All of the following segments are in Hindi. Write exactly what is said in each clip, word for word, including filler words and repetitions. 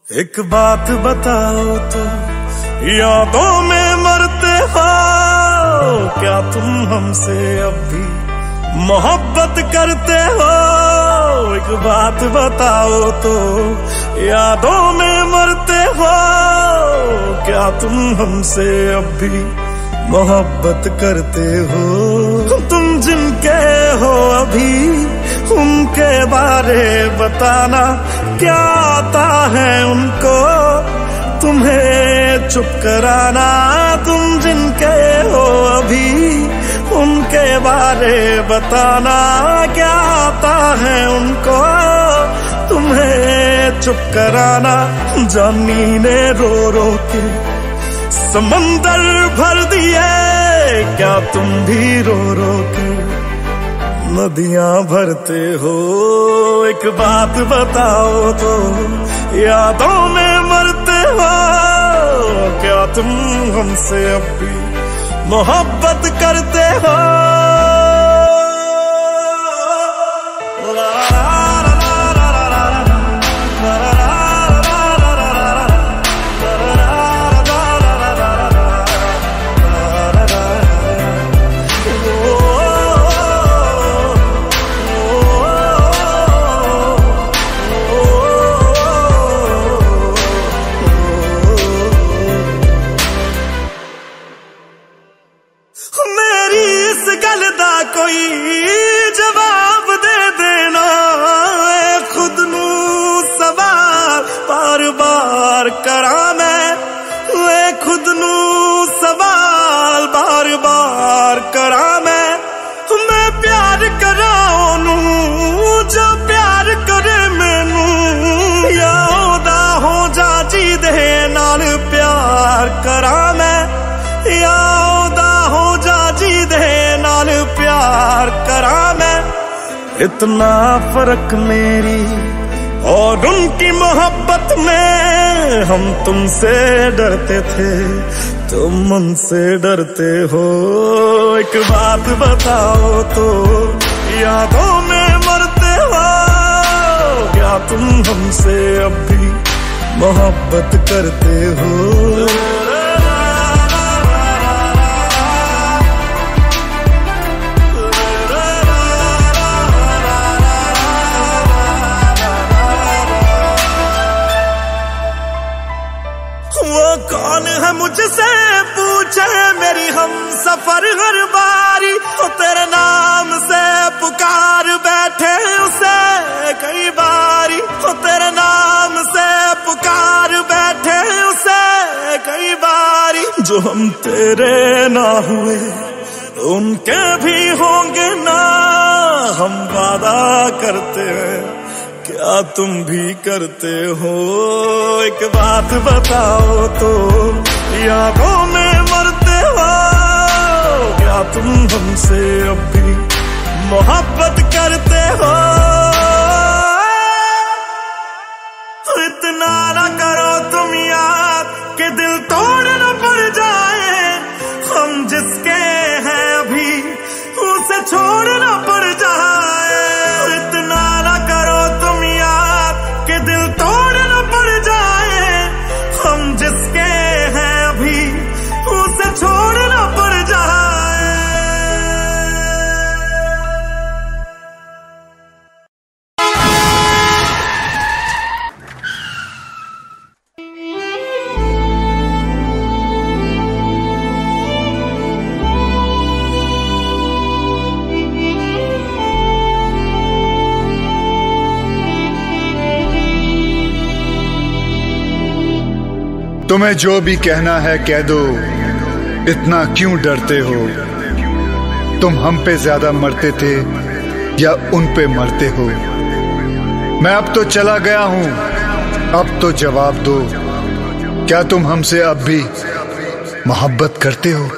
एक बात बताओ तो यादों में मरते हो क्या तुम हमसे अब भी मोहब्बत करते हो? एक बात बताओ तो यादों में मरते हो क्या तुम हमसे अब भी मोहब्बत करते हो? तुम जिनके हो अभी उनके बारे बताना, क्या आता है उनको तुम्हें चुप कराना? तुम जिनके हो अभी उनके बारे बताना, क्या आता है उनको तुम्हें चुप कराना? जानी ने रो रो के समंदर भर दिए, क्या तुम भी रो रो के नदियां भरते हो? एक बात बताओ तो यादों में मरते हो क्या तुम हमसे अब भी मोहब्बत करते हो? कोई जवाब दे देना, खुद नू सवाल बार बार करा मैं, खुद नू सवाल बार बार करा मैं। मैं प्यार करा ओनू जो प्यार करे मैनू, या ओदा हो जा जी दे नाल प्यार करा मैं, या ओदा हो जा जी दे नाल प्यार करा मैं। इतना फर्क मेरी और उनकी मोहब्बत में, हम तुमसे डरते थे तुम उनसे डरते हो। एक बात बताओ तो यादों में मरते हो क्या तुम हमसे अब भी मोहब्बत करते हो? कौन है मुझसे पूछे मेरी हम सफर हर बारी, तो तेरे नाम से पुकार बैठे उसे कई बारी, तो तेरे नाम से पुकार बैठे उसे कई बारी। जो हम तेरे ना हुए उनके भी होंगे ना, हम वादा करते हैं क्या तुम भी करते हो? एक बात बताओ तो यादों में मरते हो क्या तुम हमसे अब भी मोहब्बत करते हो? इतना ना करो तुम याद कि दिल तोड़ न पड़ जाए, हम जिसके हैं अभी उसे छोड़ न पड़ जाए। इतना ना करो तुम याद कि दिल तोड़ न पड़ जाए, हम जिसके हैं अभी उसे छोड़ न पड़ जाए। तुम्हें जो भी कहना है कह दो, इतना क्यों डरते हो? तुम हम पे ज्यादा मरते थे या उन पे मरते हो? मैं अब तो चला गया हूं, अब तो जवाब दो, क्या तुम हमसे अब भी मोहब्बत करते हो?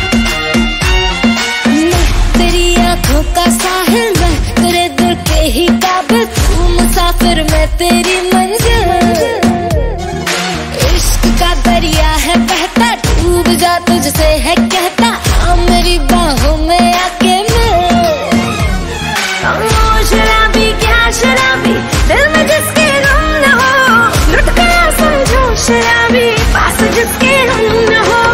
का साहिल मैं तेरे दिल के ही खुदा तुझसे है कहता, आ मेरी बाहों में आके मिल। ओ शराबी क्या शराबी, दिल में जिसके गम न हो, लुट गया समझो शराबी, पास जिसके हम न हो।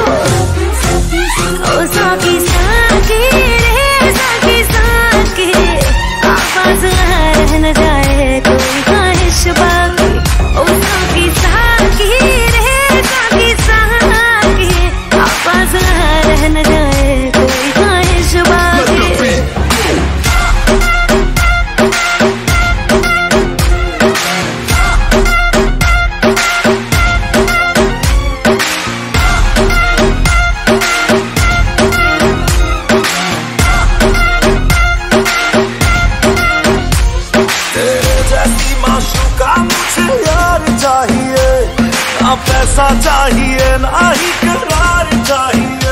ओ साकी साकी रे साकी साकी, आवाज रह न जाए कोई ख्वाहिश बाकी। ओ साकी साकी रे साकी साकी, आवाज रह न जाए कोई ख्वाहिश बाकी। ना पैसा चाहिए ना ही करार चाहिए,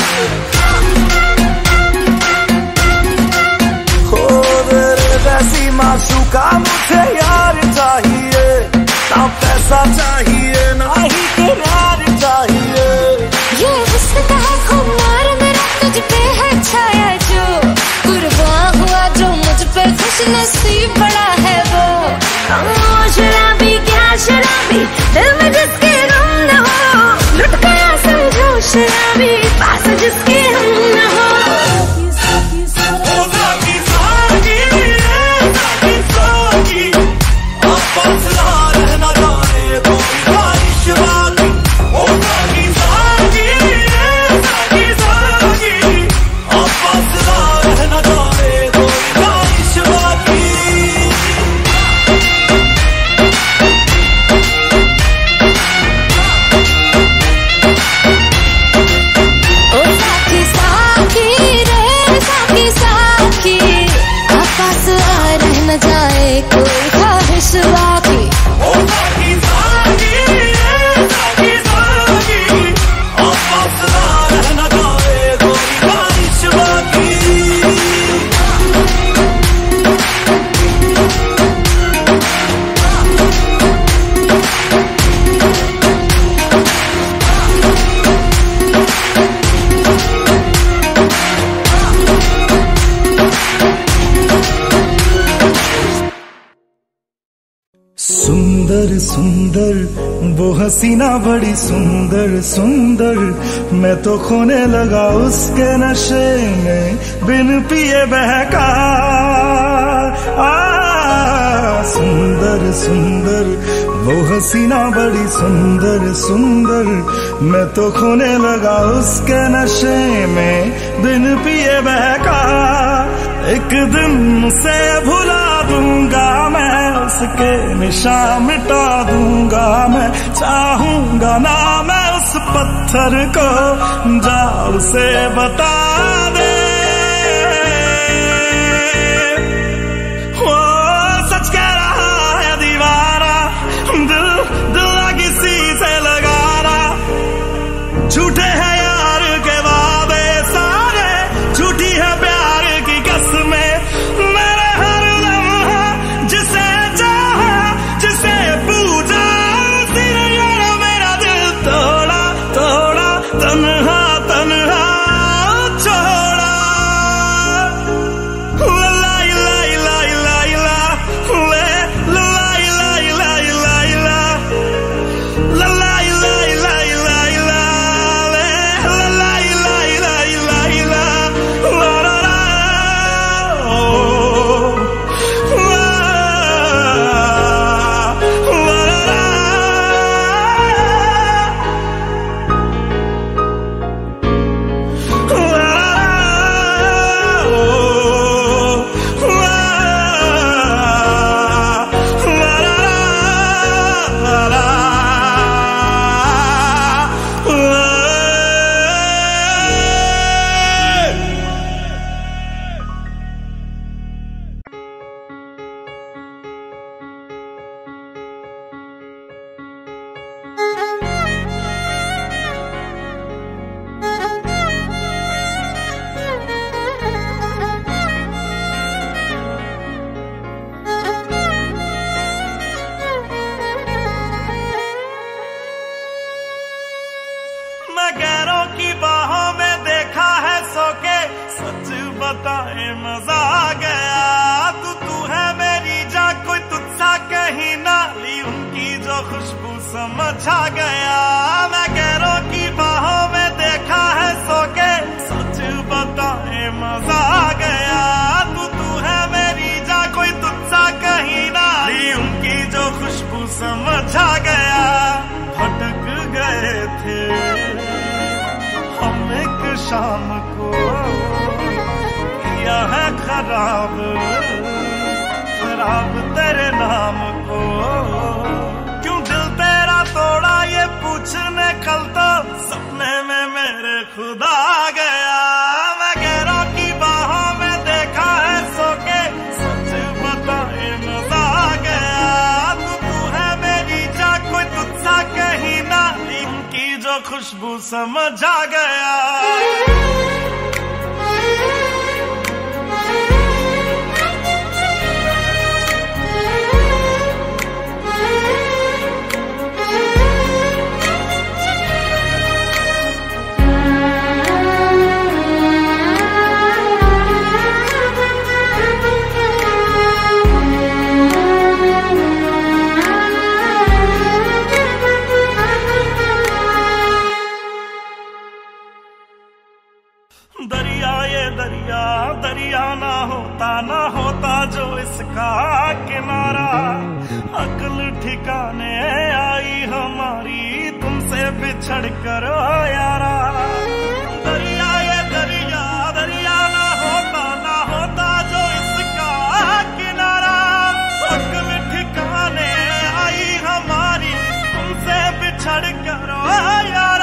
हो तेरे जैसी माशूका मुझे यार चाहिए। ना पैसा चाहिए ना ही करार चाहिए। ये हुस्न का है खुमार मेरा, तुझ पे है छाया जो, कुर्बान हुआ जो मुझ पे खुश नसीब बड़ा है वो। ओ शराबी क्या शराबी, दिल में जिसके गम न हो, लुट गया समझो शराबी, पास जिसके हम न हो। ओ साकी साकी रे साकी साकी, अब फसला रहना जाए कोई ख्वाहिश बाकी। ओ साकी साकी रे साकी साकी, अब फसला रहना जाए कोई ख्वाहिश बाकी। न जाए कोई ख्वाहिश बाकी। ओ साकी साकी रे साकी साकी, अब फसला रहना जाए कोई ख्वाहिश बाकी। सुंदर सुंदर वो हसीना बड़ी सुंदर सुंदर, मैं तो खोने लगा उसके नशे में बिन पिए बहका। आ, सुंदर सुंदर वो हसीना बड़ी सुंदर सुंदर, मैं तो खोने लगा उसके नशे में बिन पिए बहका। एक दिन उसे भुला दूंगा मैं, उसके निशान मिटा दूंगा मैं, चाहूंगा ना मैं उस पत्थर को, जा उसे बता दे। ओ सच कह रहा है दीवाना, दिल दिल किसी से लगा रहा। झूठे हैं यार के वादे सारे, झूठी है प्यार की कसमें। मेरे हर लम्हा जिसे चाहा जिसे पूजा, उसी ने मेरा दिल तोड़ा तोड़ा, तन्हा तन्हा छोड़ा। छा गया। मैं गैरों की बाहों में देखा है सो के, सच बताए मजा आ गया। तू तू है मेरी जा, कोई तुझसा कहीं ना, ली उनकी जो खुशबू समझ आ गया। भटक गए थे हम एक शाम को, किया है खराब खराब तेरे नाम को। क्यों दिल तेरा तोड़ा ये पूछने कल तो, सपने में मेरे खुदा आ गया। मैं गैरों की बाहों में देखा है सो के, सच बताए मजा आ गया। तू तू है मेरी जा, कोई तुझसा कहीं ना, इनकी जो खुशबू समझ आ गया। दरिया ये दरिया दरिया ना होता ना होता जो इसका किनारा। अक्ल ठिकाने आई हमारी तुमसे बिछड़ कर यारा। दरिया ये दरिया दरिया ना होता ना होता जो इसका किनारा। अक्ल ठिकाने आई हमारी तुमसे बिछड़ कर यारा।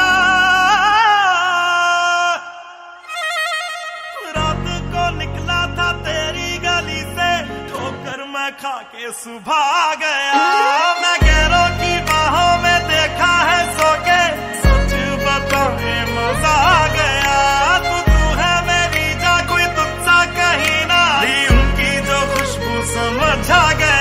निकला था तेरी गली से, ठोकर मैं खा के सुबह आ गया। मैं गैरों की बाहों में देखा है सो के, सच बताए मजा आ गया। तू तू है मेरी जा, कोई तुझसा कहीं ना, ली उनकी जो खुशबू समझ आ गया।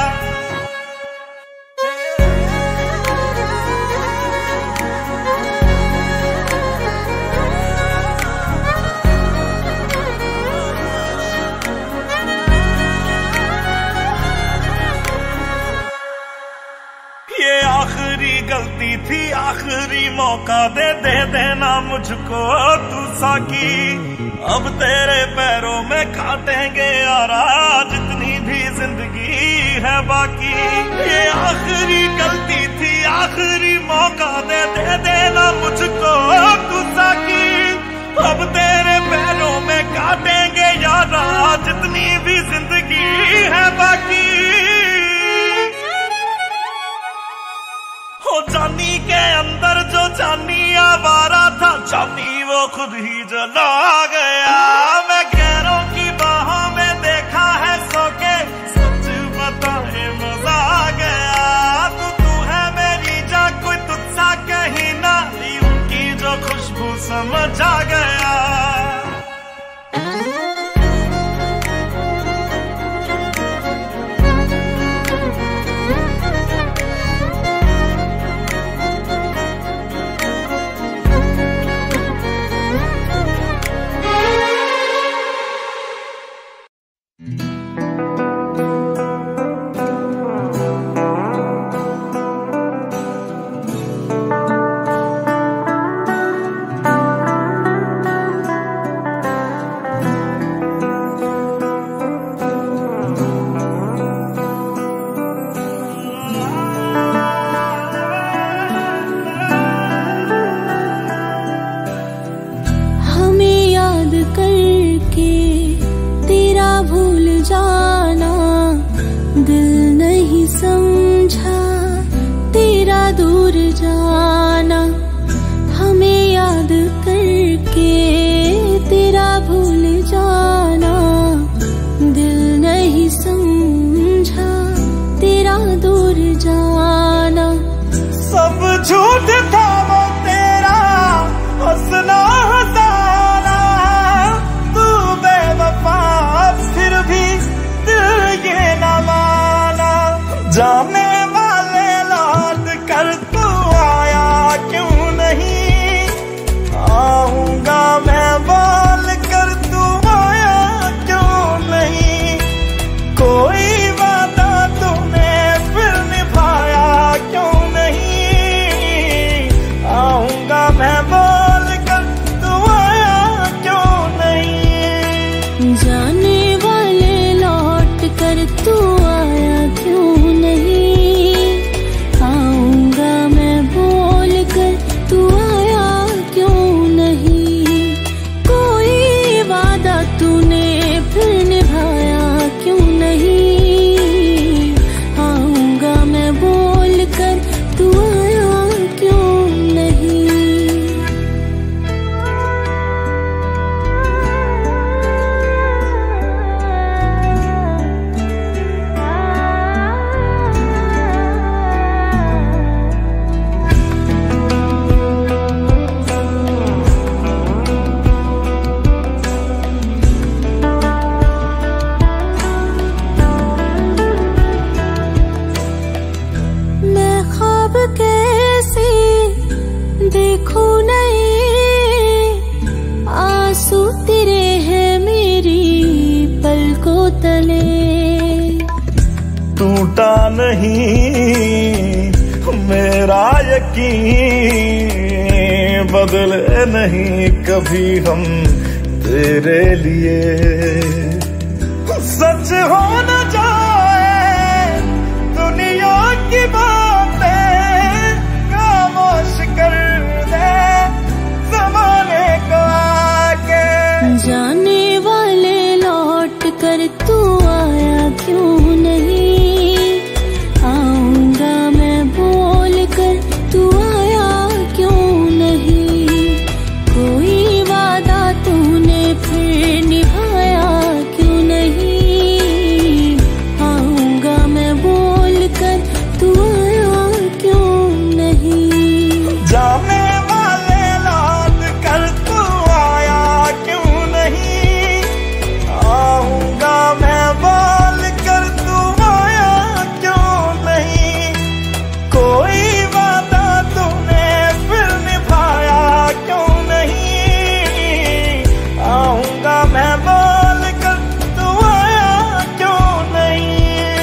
आखिरी गलती थी आखिरी मौका दे दे देना मुझको तू साकी। अब तेरे पैरों में काटेंगे यारा जितनी भी जिंदगी है बाकी। ये आखिरी गलती थी आखिरी मौका दे दे देना मुझको तू साकी। अब तेरे पैरों में काटेंगे यारा जितनी भी जिंदगी है बाकी। हो जानी के अंदर जो जानी आवारा था, जानी वो खुद ही जला गया। मैं गैरों की बाहों में देखा है सो के, सच बताए मजा आ गया। तू तू है मेरी जा, कोई तुझसा कहीं ना, ली उनकी जो खुशबू समझ आ गया। जाना हमें याद करके तेरा भूल जाना, दिल नहीं समझा तेरा दूर जाना। सब झूठ था वो तेरा हंसना हंसाना, तू बेवफा फिर भी दिल ये न माना। जाने वाले लौट कर तू आया क्यों नहीं, आऊंगा मैं बोल टूटा नहीं मेरा यकीन, बदले नहीं कभी हम तेरे लिए। सच हो न जाए दुनिया की बातें, खामोश कर दे ज़माने को आके। जाने वाले लौट कर तू आया क्यों नहीं, आऊंगा मैं बोल कर तू आया क्यों नहीं। कोई वादा तूने फिर निभाया क्यों नहीं, आऊंगा मैं बोल कर तू आया क्यों नहीं। जाने वाले लौट कर तू आया क्यों नहीं, आऊंगा मैं बोल कर तू आया क्यों नहीं। कोई वादा तूने फिर निभाया क्यों नहीं, आऊंगा मैं बोल कर तू आया क्यों नहीं।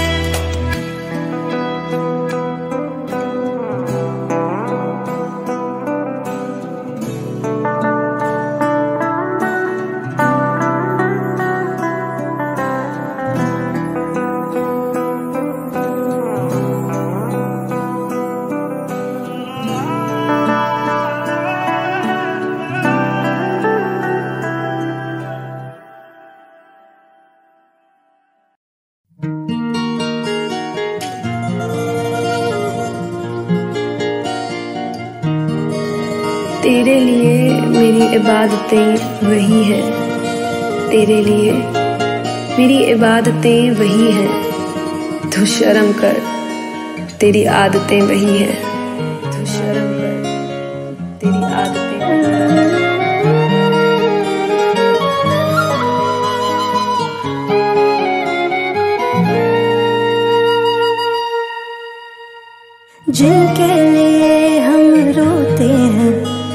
तेरे लिए मेरी इबादतें वही है, तेरे लिए मेरी इबादतें वही है। तू शर्म कर, तेरी आदतें वही है। तू शर्म कर, तेरी आदतें वही है। जिनके लिए हम रोते हैं,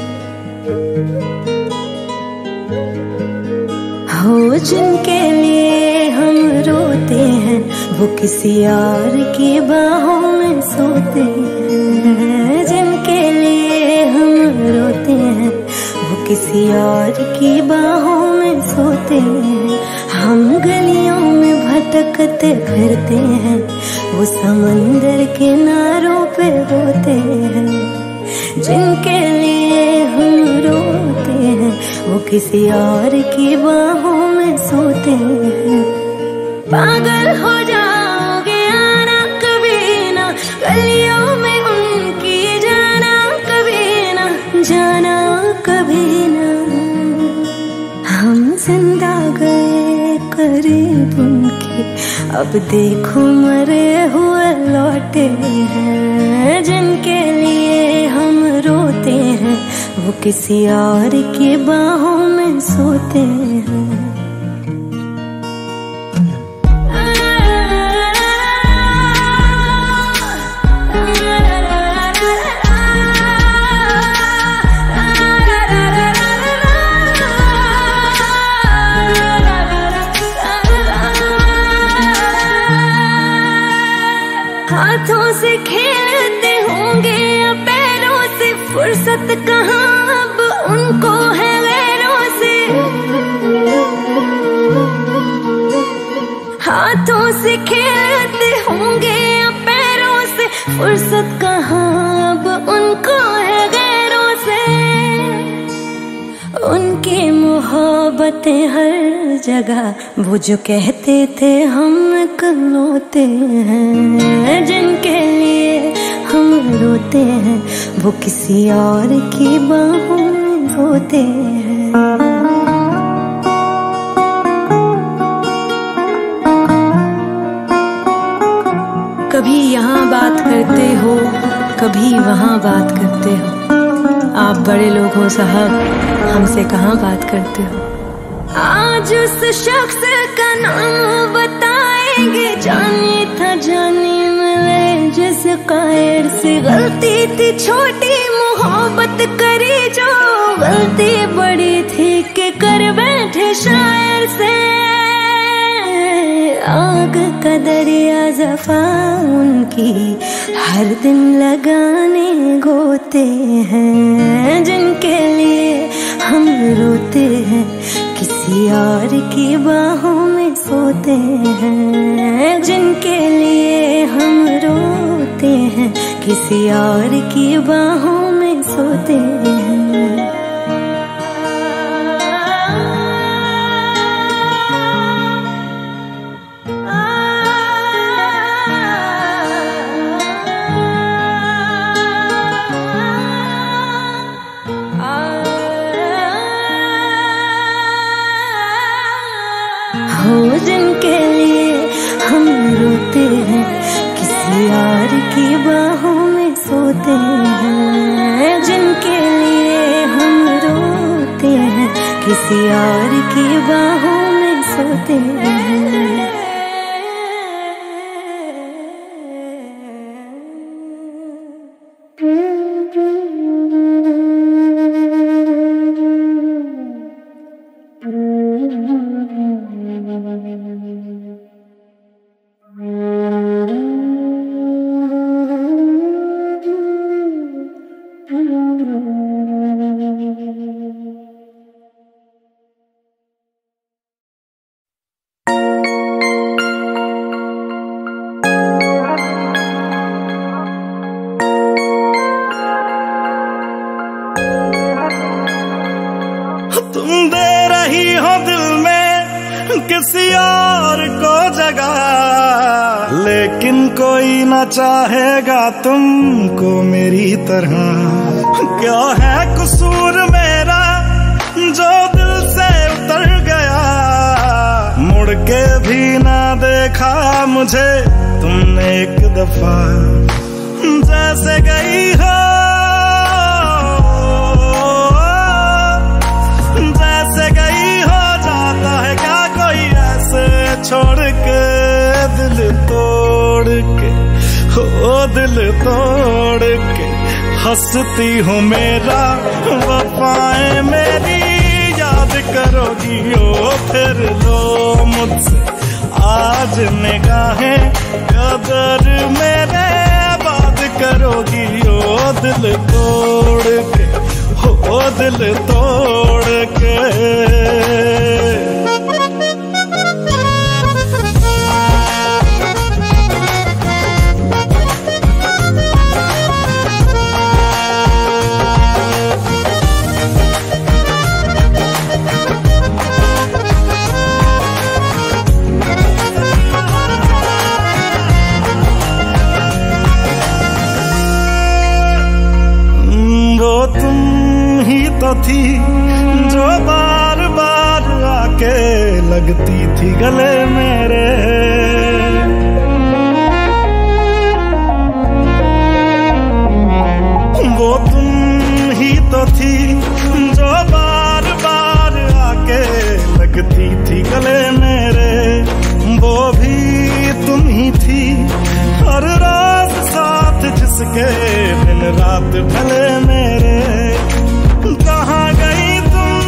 हो जिनके लिए हम रोते हैं, वो किसी और की बाहों में सोते हैं। जिनके लिए हम रोते हैं, वो किसी और की बाहों में सोते हैं। हम गलियों में भटकते फिरते हैं, वो समंदर किनारों पे होते हैं। जिनके लिए हम रोते हैं, वो किसी और की बाहों में सोते हैं। पागल हो जाओगे आना कभी ना, गलियों में उनकी जाना कभी ना, जाना कभी ना। हम जिंदा गए करीब उनके, अब देखो मरे हुए लौटे हैं। जिनके लिए हम रोते हैं, वो किसी और की बाहों में सोते हैं। हाथों से खेलते होंगे या पैरों से, फुर्सत कहाँ अब उनको है गैरों से। हाथों से खेलते होंगे या पैरों से, फुर्सत कहाँ अब उनको है गैरों से। उनकी मोहब्बतें हर जगह, वो जो कहते थे हम इकलौते हैं। जिनके लिए हम रोते हैं, वो किसी और की बाहों में होते हैं। कभी यहाँ बात करते हो, कभी वहाँ बात करते हो। आप बड़े लोग हो साहब, हमसे कहाँ बात करते हो। आज उस शख्स का नाम बताएंगे, जाने था जाने मिले जिस कायर से। गलती थी छोटी मोहब्बत करी जो, गलती बड़ी थी कि कर बैठे शायर से। आग का दरिया जफा उनकी हर दिन लगाने गोते हैं, जिनके लिए हम रोते हैं किसी और की बाहों में सोते हैं, जिनके लिए हम रोते हैं किसी और की बाहों में सोते हैं। हो जिनके लिए हम रोते हैं किसी और की बाहों में सोते हैं, जिनके लिए हम रोते हैं किसी और की बाहों में सोते हैं। तुम दे रही हो दिल में किसी और को जगह, लेकिन कोई ना चाहेगा तुमको मेरी तरह। क्या है कसूर मेरा जो दिल से उतर गया, मुड़ के भी ना देखा मुझे तुमने एक दफा। जैसे गई हो छोड़ के दिल तोड़ के, हो दिल तोड़ के हंसती हूँ मेरा वफाएं मेरी याद करोगी ओ फिर लो मुझसे आज निगाहें कदर मेरे बात करोगी ओ दिल तोड़ के, हो दिल तोड़ के। तो थी जो बार बार आके लगती थी गले मेरे, वो तुम ही तो थी जो बार बार आके लगती थी गले मेरे, वो भी तुम ही थी हर रात साथ जिसके दिन रात ढले मेरे। कहाँ गई तुम,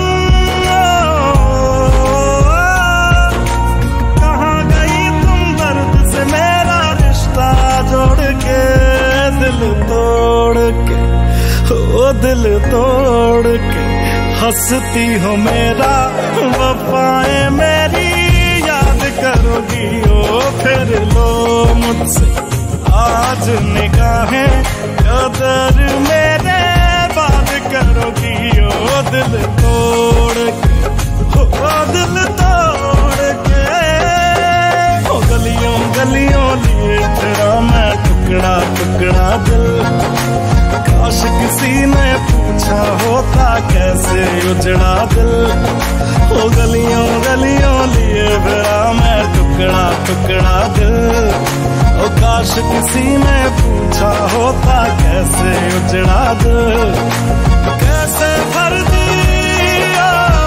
कहाँ गई तुम दर्द से मेरा रिश्ता जोड़ के, दिल तोड़ के, ओ दिल तोड़ के हंसती हो मेरा वफाएं मेरी याद करोगी ओ फिर लो मुझसे आज निगाहें कदर मेरे बात करोगी ओ दिल तोड़ के, ओ दिल तोड़ के। ओ गलियों गलियों लिए तेरा मैं टुकड़ा टुकड़ा दिल, काश किसी ने पूछा होता कैसे उजड़ा दिल। ओ गलियों गलियों लिए तेरा मैं टुकड़ा टुकड़ा दिल, ओ काश किसी ने पूछा होता कैसे उजड़ा दिल। कैसे भर दिया,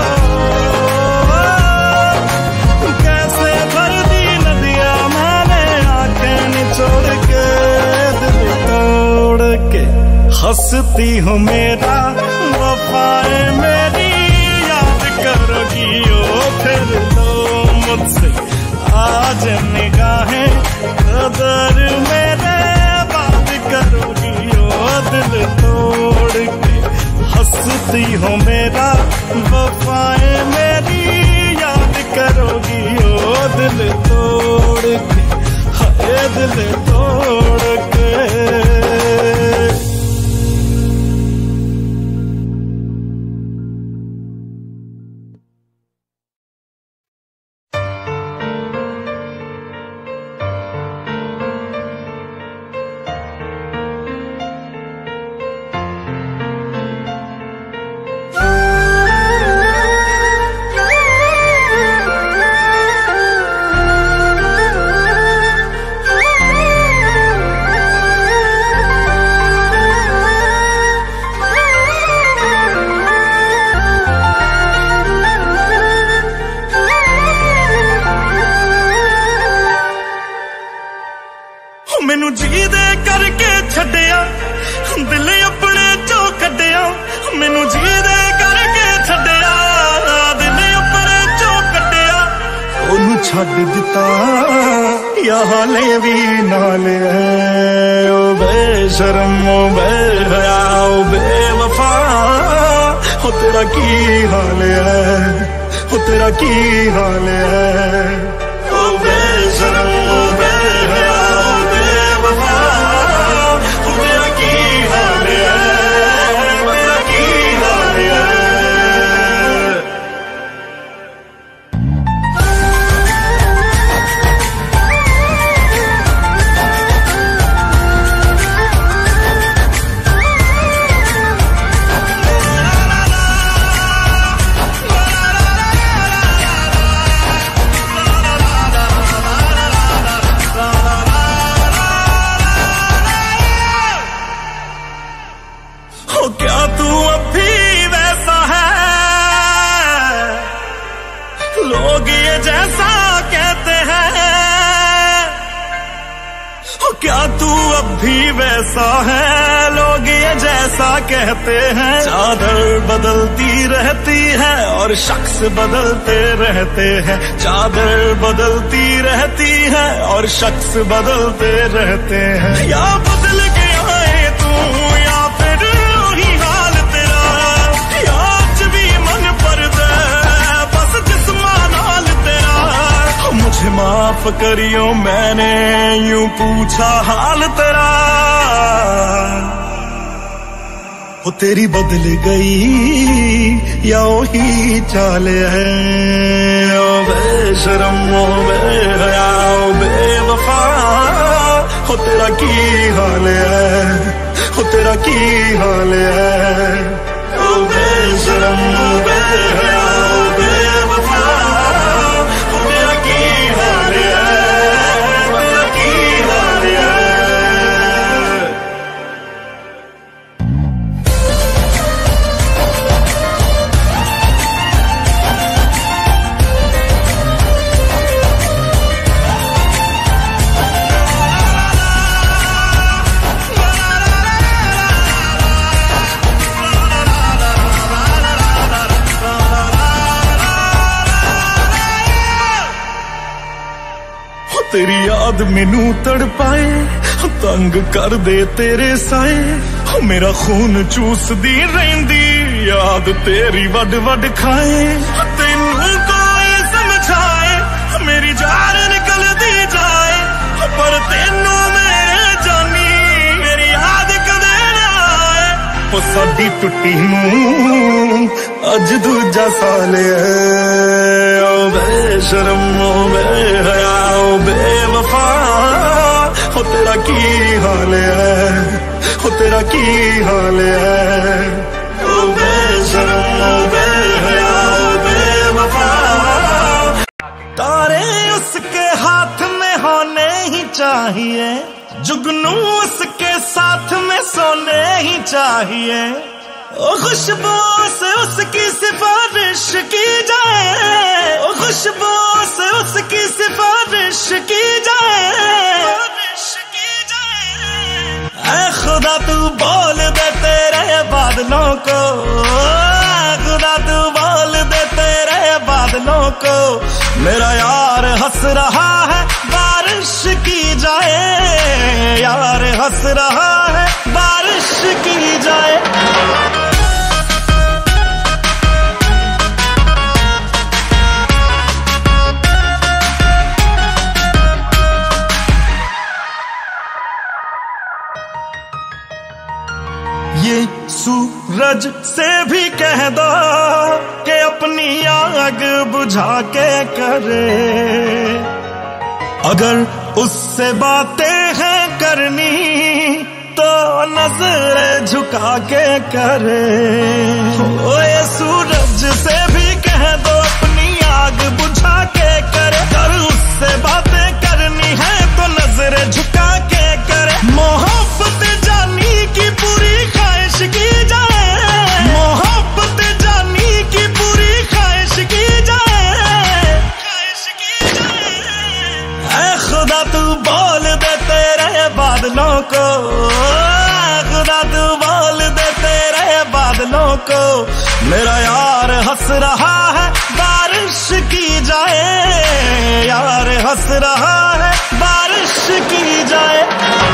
कैसे भर दी नदियां मैंने आंखें निचोड़ के, दिल तोड़ के हंसती हूँ मेरा वफाएं मेरी याद करोगी ओ फिर लो मुझसे आज निगाह मेरा, वफाएं मेरी याद करोगी ओ दिल तोड़ के, हाय दिल तोड़ के। मैनू जी दे करके छड्डिया, दिल अपने चो कड्डिया, मैनू जी दे करके छड्डिया, दिल अपने चो कड्डिया। ओनू छड्ड दिता या हाले भी नाल है, ओ बेशरम ओ बेहया ओ बेवफा, हो तेरा की हाल है, हो तेरा की हाल है, ओ बेशरम ओ बेहया क्या तू अब भी वैसा है, लोग ये जैसा कहते हैं। चादर बदलती रहती है और शख्स बदलते रहते हैं, चादर बदलती रहती है और शख्स बदलते रहते हैं। या बदल के आए तू या फिर वही हाल तेरा, या आज भी मन पर दे बस जिस्मान हाल तेरा। मुझे माफ करियो मैंने यूं पूछा हाल तेरा, वो तेरी बदल गई या वही चाल है। ओ बेशरम ओ बेहया ओ बेवफा, हो तेरा की हाल है, हो तेरा की हाल है। ओ बेशरम ओ बेहया ओ बेवफा, हो तेरा की हाल है, तेरा की हाल है। तेरी याद मैनू तड़पाए, तंग कर दे तेरे साए, मेरा खून चूसदी रहिंदी याद तेरी वड वड खाए। तेनू कोई समझाए मेरी जान निकल दी जाए, पर तेनू मेरे जानी मेरी याद कदे ना आए। ओ साडी टुट्टी नू अज दूजा साल है। ओ बेशरम ओ बेहया ओ बेवफा, हो तेरा की हाल है, हो तेरा की हाल है। ओ बेशरम ओ बेहया ओ बेवफा। तारे उसके हाथ में होने ही चाहिए, जुगनू उसके साथ में सोने ही चाहिए। ओ खुशबू से उसकी सिफारिश की जाए, ओ खुशबू से उसकी सिफारिश की जाए। ऐ खुदा तू बोल दे तेरे बादलों को, खुदा तू बोल दे तेरे बादलों को, मेरा यार हंस रहा है बारिश की जाए, यार हंस रहा है बारिश की जाए। सूरज से भी कह दो कि अपनी आग बुझा के करे। अगर उससे बातें हैं करनी तो नजर झुका के करे। ओए सूरज से भी कह दो अपनी आग बुझा के करे। अगर उससे बातें करनी है तो नजर झुका के करे। मोहब्बत जानी की पूरी ख्वाहिश की जाए, मोहब्बत जानी की पूरी ख्वाहिश की जाए, ख्वाहिश की जाए। ऐ खुदा तू बोल दे तेरे बादलों को, खुदा तू बोल दे तेरे बादलों को, मेरा यार हंस रहा है बारिश की जाए, यार हंस रहा है बारिश की जाए।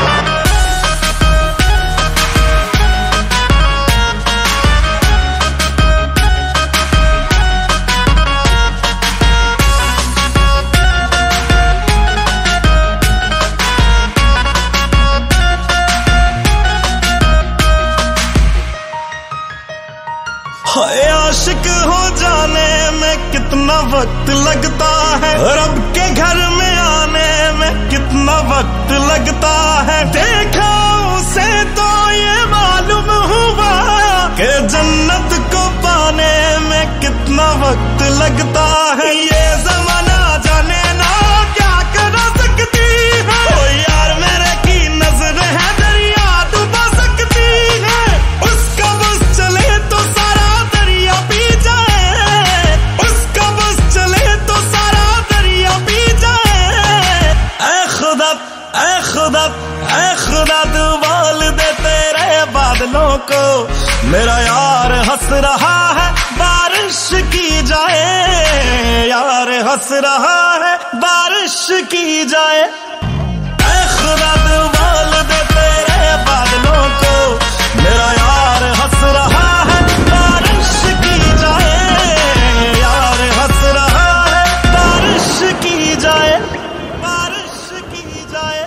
आशिक हो जाने में कितना वक्त लगता है, रब के घर में आने में कितना वक्त लगता है। देखा उसे तो ये मालूम हुआ कि जन्नत को पाने में कितना वक्त लगता है। ये जमाना जाने ना क्या कर सकती है, ओ यार मेरे की नजर है दरिया डुबा सकती है। उसका बस चले तो सारा दरिया पी जाए, उसका बस चले तो सारा दरिया पी जाए। ऐ खुदा ऐ खुदा ऐ खुदा तू बोल दे तेरे बादलों को, मेरा यार हंस रहा है बारिश की जाए, यार हंस रहा है बारिश की जाए। ऐ खुदा तू बोल दे तेरे बादलों को, मेरा यार हंस रहा है बारिश की जाए, यार हंस रहा है बारिश की जाए, बारिश की जाए।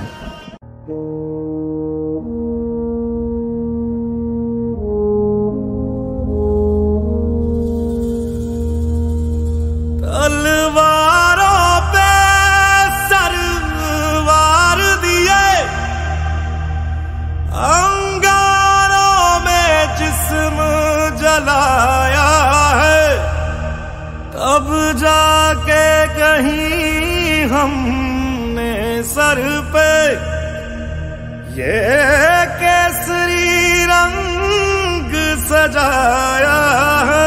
तलवारों पे सरवार दिए, अंगारों में जिस्म जलाया है, तब जाके कहीं हमने सर पे ये केसरी रंग सजाया है।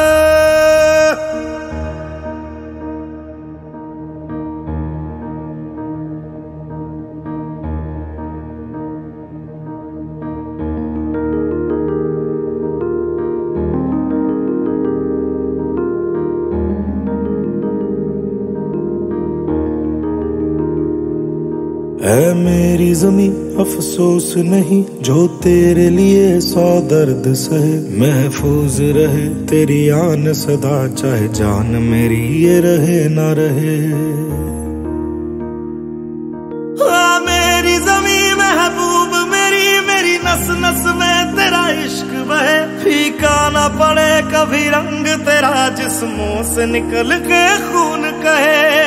ऐ मेरी ज़मीं अफसोस नहीं जो तेरे लिए सौ दर्द सहे, महफूज रहे तेरी आन सदा चाहे जान मेरी ये रहे ना रहे। आ मेरी ज़मीं महबूब मेरी, मेरी नस नस में तेरा इश्क बहे, फीका ना पड़े कभी रंग तेरा जिस्मों से निकल के खून कहे।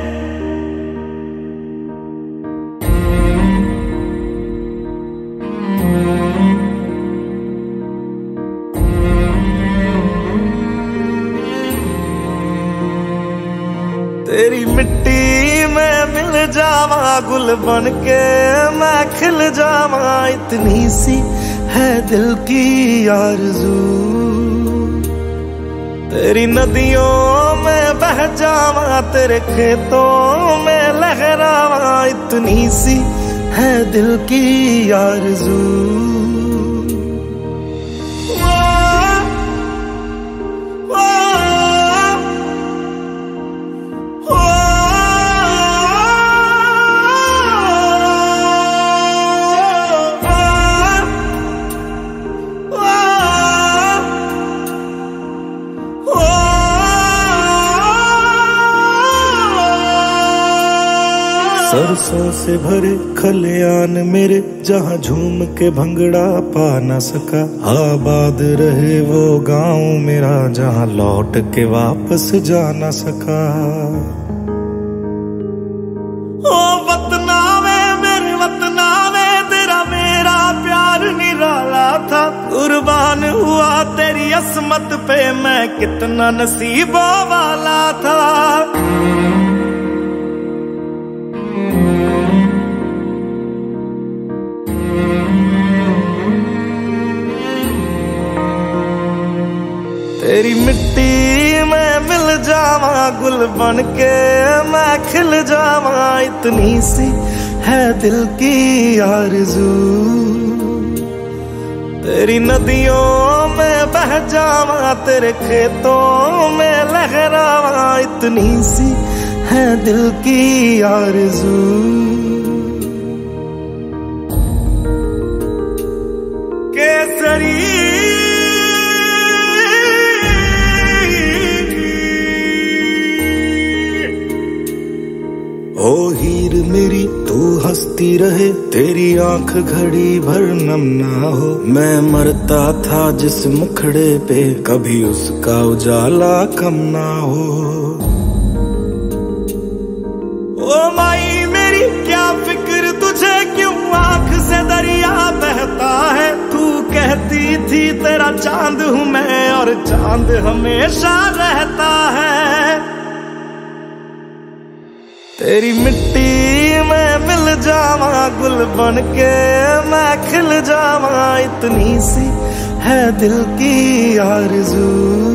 तेरी मिट्टी में मिल जावा गुल बन के मैं खिल जावा, इतनी सी है दिल की आरज़ू। तेरी नदियों में बह जावा तेरे खेतों में लहरावा, इतनी सी है दिल की आरज़ू। सरसों से भरे खलियान मेरे, जहाँ झूम के भंगड़ा पा न सका। आबाद रहे वो गांव मेरा, जहाँ लौट के वापस जा न सका। ओ वतना वे मेरे वतना वे, तेरा मेरा प्यार निराला था। कुर्बान हुआ तेरी असमत पे, मैं कितना नसीबों वाला था। तेरी मिट्टी में मिल जावा, गुल बन के मैं खिल जावा। इतनी सी है दिल की आरज़ू, तेरी नदियों में बह जावा, तेरे खेतों में लहरावा। इतनी सी है दिल की आरज़ू। केसरी ओ हीर मेरी तू हंसती रहे, तेरी आंख घड़ी भर नम ना हो। मैं मरता था जिस मुखड़े पे, कभी उसका उजाला कम ना हो। ओ माई मेरी क्या फिक्र तुझे, क्यों आंख से दरिया बहता है। तू कहती थी तेरा चांद हूँ मैं, और चांद हमेशा रहता है। तेरी मिट्टी में मिल जावा, गुल बन के मैं खिल जावा। इतनी सी है दिल की आरज़ू,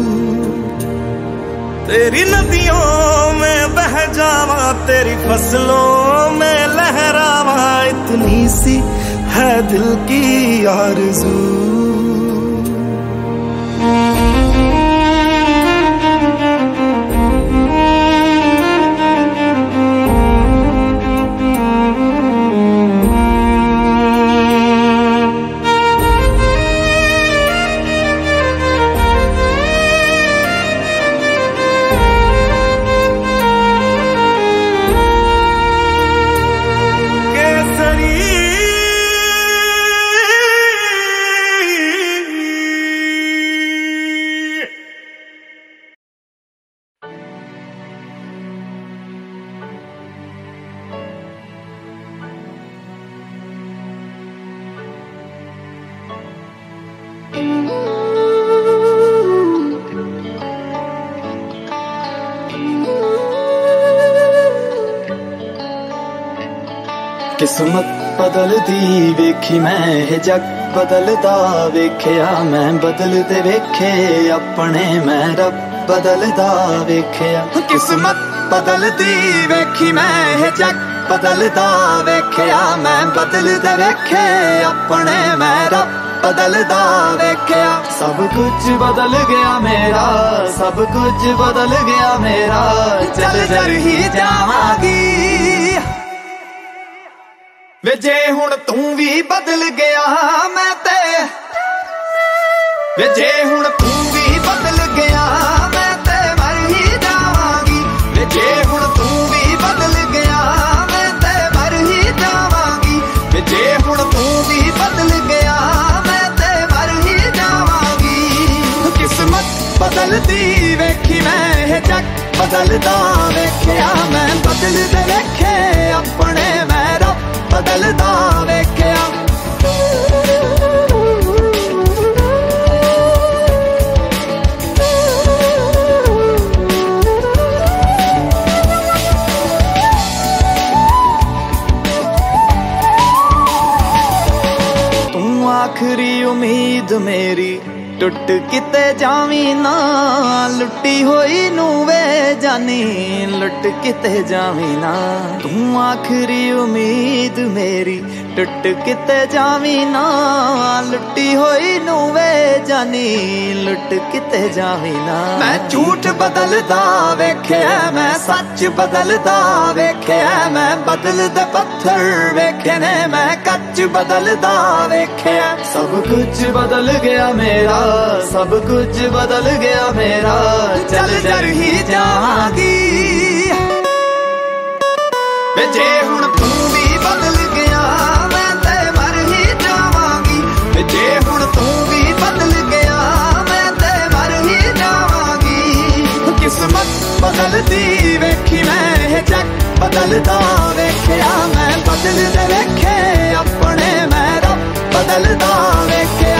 तेरी नदियों में बह जावा, तेरी फसलों में लहरावा। इतनी सी है दिल की आरज़ू। किस्मत बदलदी वेखी मैं, जग बदलदा वेख्या मैं। बदलदे वेखे अपने मैं, रब बदलदा वेख्या। किस्मत बदलदी वेखी मैं, जग बदलदा वेख्या मैं। बदलदे वेखे अपने मैं, रब बदलदा वेख्या। सब कुछ बदल गया मेरा, सब कुछ बदल गया मेरा। चल जर ही जावांगी वे, जे हुण तू भी बदल गया मैं ते। वे जे हुण तू भी बदल गया मैं ते, मर ही जावांगी। वे जे हुण तू भी बदल गया मैं ते, मर ही जावांगी। वे जे हुण तू भी बदल गया मैं ते, मर ही जावांगी। किस्मत बदलदी वेखी मैं, जग बदलदा वेख्या मैं। बदलदे वेखे अपने मैं, रब बदलदा वेख्या। तू आखरी उम्मीद मेरी, टुट किते जावी ना। लुटी होई नू वे जानी, लुट किते जावी ना। तू आखरी उम्मीद मेरी, टुट किते जावी ना। लुटी होई नू वे जानी, लुट किते जावी ना। मैं झूठ बदलदा वेख्या मैं, सच बदलदा वेख्या मैं। बदलदे पत्थर वेखे ने मैं, कच बदलदा वेख्या। सब कुछ बदल गया मेरा, सब कुछ बदल गया मेरा। चल जर ही जावांगी वे, जे हुण बदलती वेखी मैं जग बदलदा वेख्या मैं बदलदे वेखे अपने मैं रब बदलदा वेख्या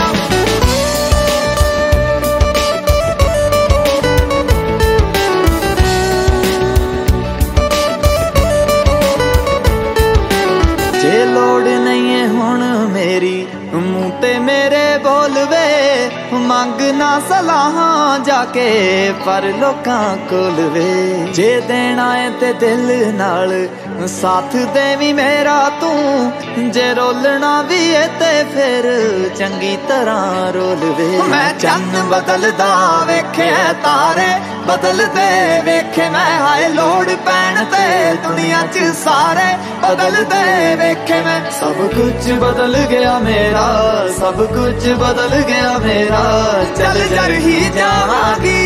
जे लोड़ नहीं है हुण मेरी मूंह ते मेरे बोलवे मंगना सलाहां जाके पर लोकां कोल वे जे देना है ते दिल नाल साथ देवी मेरा तू जे रोलना भी है ते फिर चंगी तरह रोल वे मैं चन्न बदलदा वेखे तारे बदलदे वेखे मैं हाय लोड़ पैण ते दुनिया च सारे बदलदे वेखे मैं सब कुछ बदल गया मेरा सब कुछ बदल गया मेरा चल जर ही जावांगी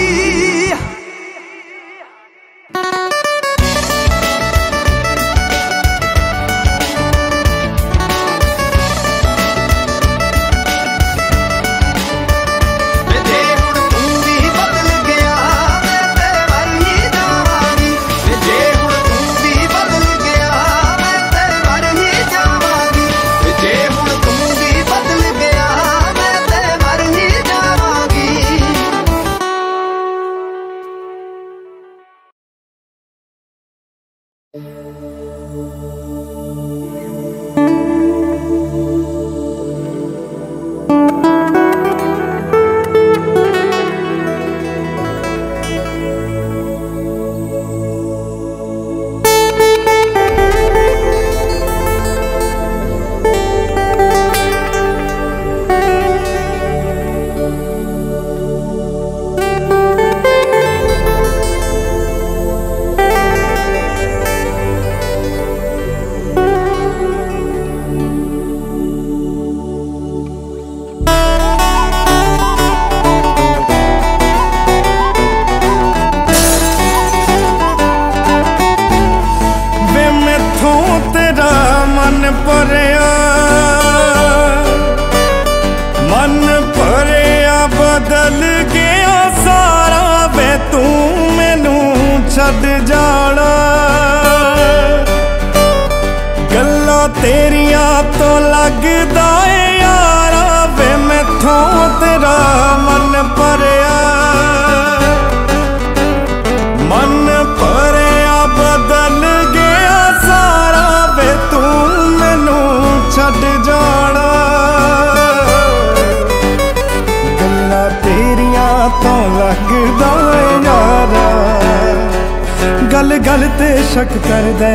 गल गल ते शक कर दे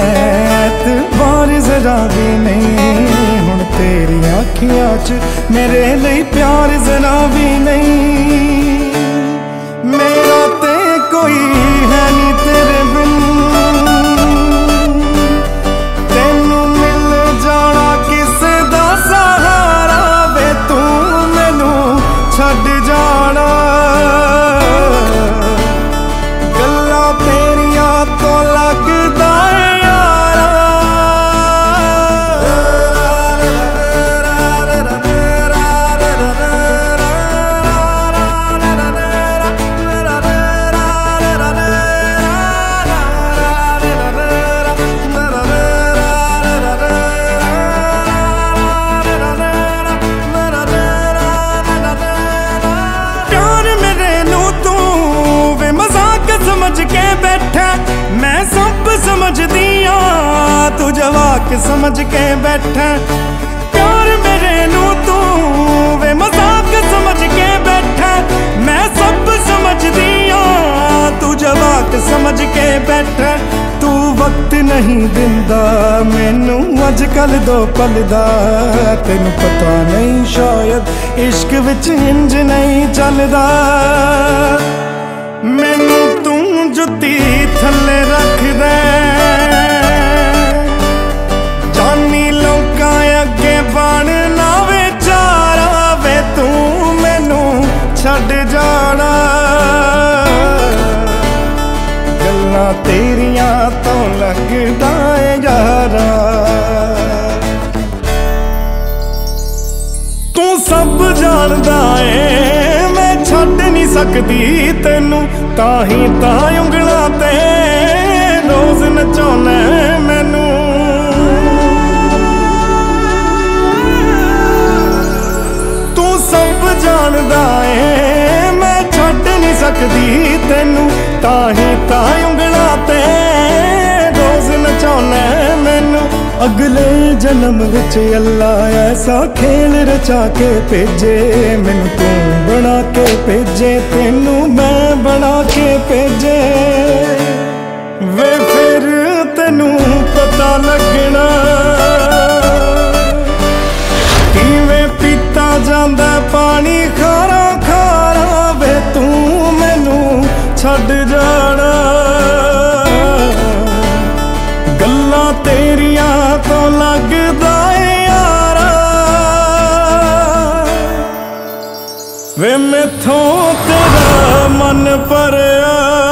एतबार जरा भी नहीं हुण तेरी अखियां च मेरे लिए प्यार जरा भी नहीं मेरा ते कोई है नहीं तेरे बिन तेनू मिल जाना किसे दा सहारा वे तू मैनू छड्ड जाना तू जवाक समझ के बैठा प्यार मेरे नू तू वे मजाक समझ के बैठा मैं सब समझ दिया तू जवाक समझ के बैठा तू वक्त नहीं दिंदा मैनू अजकल दो पल दा तेनू पता नहीं शायद इश्क विच इंज नहीं चलदा मैनू तू जुत्ती थल्ले रख दे बनना वे चारा वे तू मैनू छड़ जाना गल्लां तेरियां तो लगदा है यारा तू सब जानदा है मैं छड्ड नहीं सकदी तेनू ताही तां उंगलां ते जानदा है मैं छड्ड नहीं सकदी तेनू, ताही तां उंगलां ते रोज नचाउना मैनू। अगले जन्म विच अल्लाह ऐसा खेल रचा के भेजे, मैनू तू बना के भेजे, तेनू मैं बना के भेजे। वे फिर तेनू पता लगना किवें पीता जांदा पानी खारा खारा, वे तू मैनू छड्ड जाना। गल्लां तेरियां तो लगदा ए यारा, वे मैथों तेरा मन भरिया।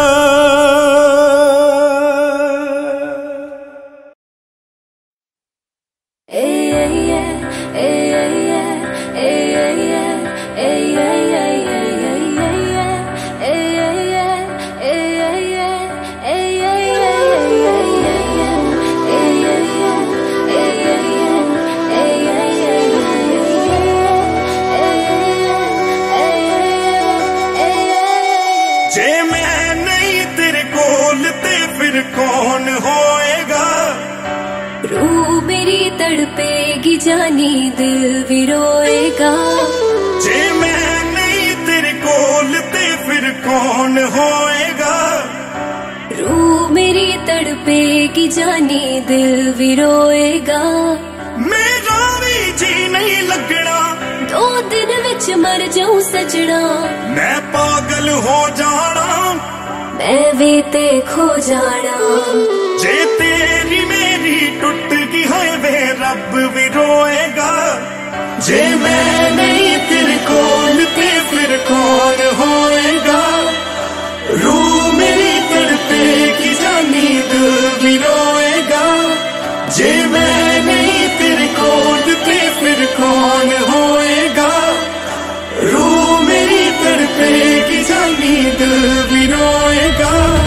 कौन होएगा? रूह मेरी तड़पेगी जानी दिल भी रोएगा। जे मैं नहीं तेरे कोल ते फिर कौन होएगा? रूह मेरी तड़पेगी जानी दिल भी रोएगा। मेरा भी जी नहीं लगना, दो दिन विच मर जाऊं सजना। मैं पागल हो जाना, मैं भी ते खो जाना। जे तेरी मेरी टूट गई है वे रब भी रोएगा। जे मैं नहीं तेरे कोल ते फिर कौन होएगा? रूह मेरी तड़पेगी जानी दिल भी रोएगा। जे मैं नहीं तेरे कोल ते फिर कौन होएगा? रूह मेरी तड़पेगी जानी दिल भी रोएगा।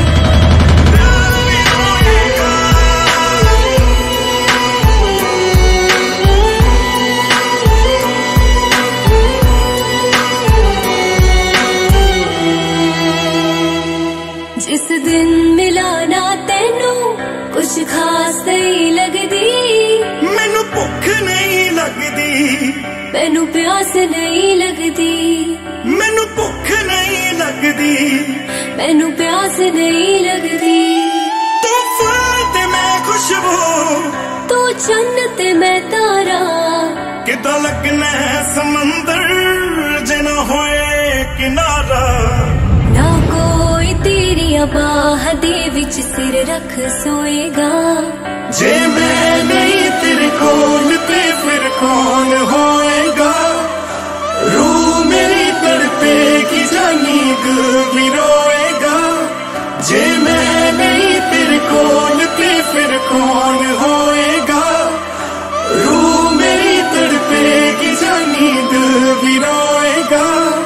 जिस दिन मिला ना तेनू कुछ खास नहीं लगदी, मैनू भुख नहीं लगदी, मैनू प्यास नहीं लगदी, मैनू भुख नहीं लगदी, मैनू प्यास नहीं लगदी। तू फूल ते मैं खुशबू, तू चन्न ते मैं तारा। किदा लगना है समंदर जे ना होए किनारा। ना कोई तेरिया बाह दे विच सिर रख सोएगा। जे मैं नहीं तेरे कोल ते फिर कौन होएगा? रूह मेरी तड़पेगी जानी दिल भी रोएगा। जे मैं नहीं तेरे कोल ते फिर कौन होएगा? रूह मेरी तड़पेगी जानी दिल भी रोएगा।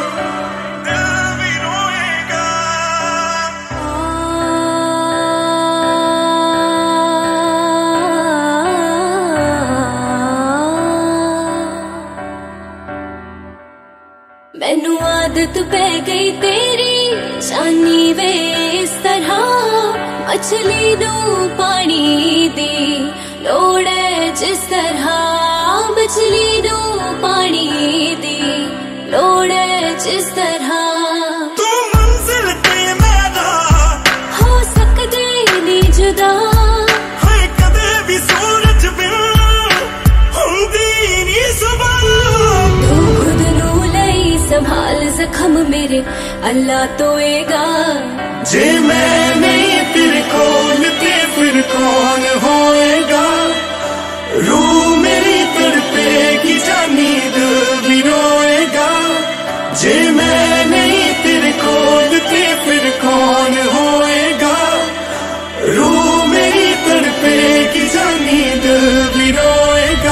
मैनू आदत पै गई तेरी जानी वे इस तरह। मछली नू पानी दी लोड़ है जिस तरह, मछली नू पानी दी लोड़ है जिस तरह। तू मंजिल ते मेरा हो सकदे नी जुदा, है कदे भी सूरज बिन हुंदी नी सुबह। तू खुद नू लई संभाल जख्म मेरे अल्लाह तोएगा। जे मैं नहीं तेरे कोल ते फिर कौन होएगा? रूह मेरी तड़पेगी जानी दिल भी रोएगा। जे मैं नहीं तेरे कोल ते फिर कौन होएगा? रूह मेरी तड़पेगी जानी दिल भी रोएगा।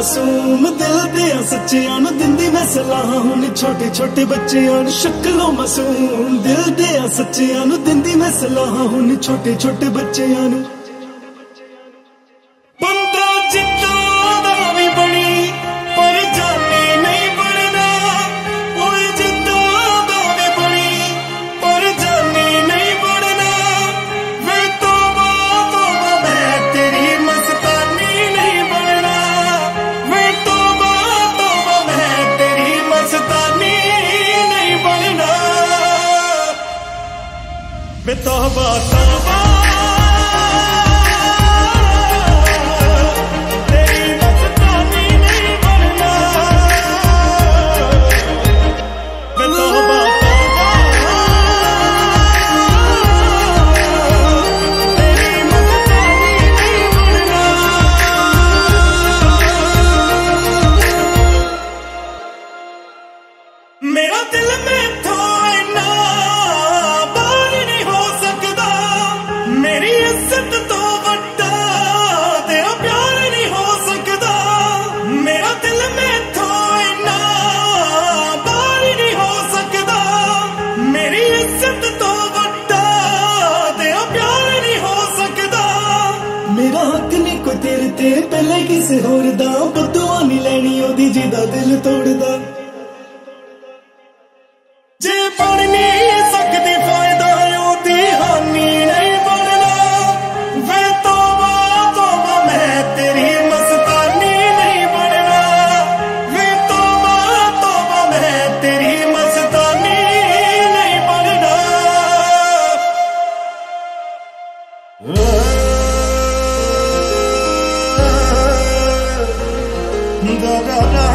मासूम दिल दे सच्चियां नु दिंदी मैं सलाह हुन छोटे छोटे बच्चियां नु शक्लों मासूम दिल दे सच्चियां नु दिंदी मैं सलाह हुन छोटे छोटे बच्चियां नु बंदा जिद्दां दा भी बनी पर जानी नहीं बनना ओए जिद्दां दा भी बनी पर जानी नहीं बनना वे तौबा तौबा मैं तेरी मस्तानी नहीं बनना वे तौबा तौबा मैं तेरी मस्तानी नहीं बनना वे तौबा तौबा मेरा दिल में थोड़ा ना बाहर नहीं हो सकता मेरी इज्जत तो वड्डा तेरा प्यार नहीं हो सकता मेरा दिल में थोड़ा ना बाहर नहीं हो सकता मेरी इज्जत तो वड्डा तेरा प्यार नहीं हो सकता मेरा हक नहीं कोई तेरे ते पहले किसे होर दा बदुआ नहीं लेनी ओदी जिदा दिल तोड़दा जे बन नहीं सकती फायदा ओदी हानि नहीं बनना वे तौबा तौबा मैं तेरी मस्तानी नहीं बनना वे तौबा तौबा मैं तेरी मस्तानी नहीं बनना दा दा दा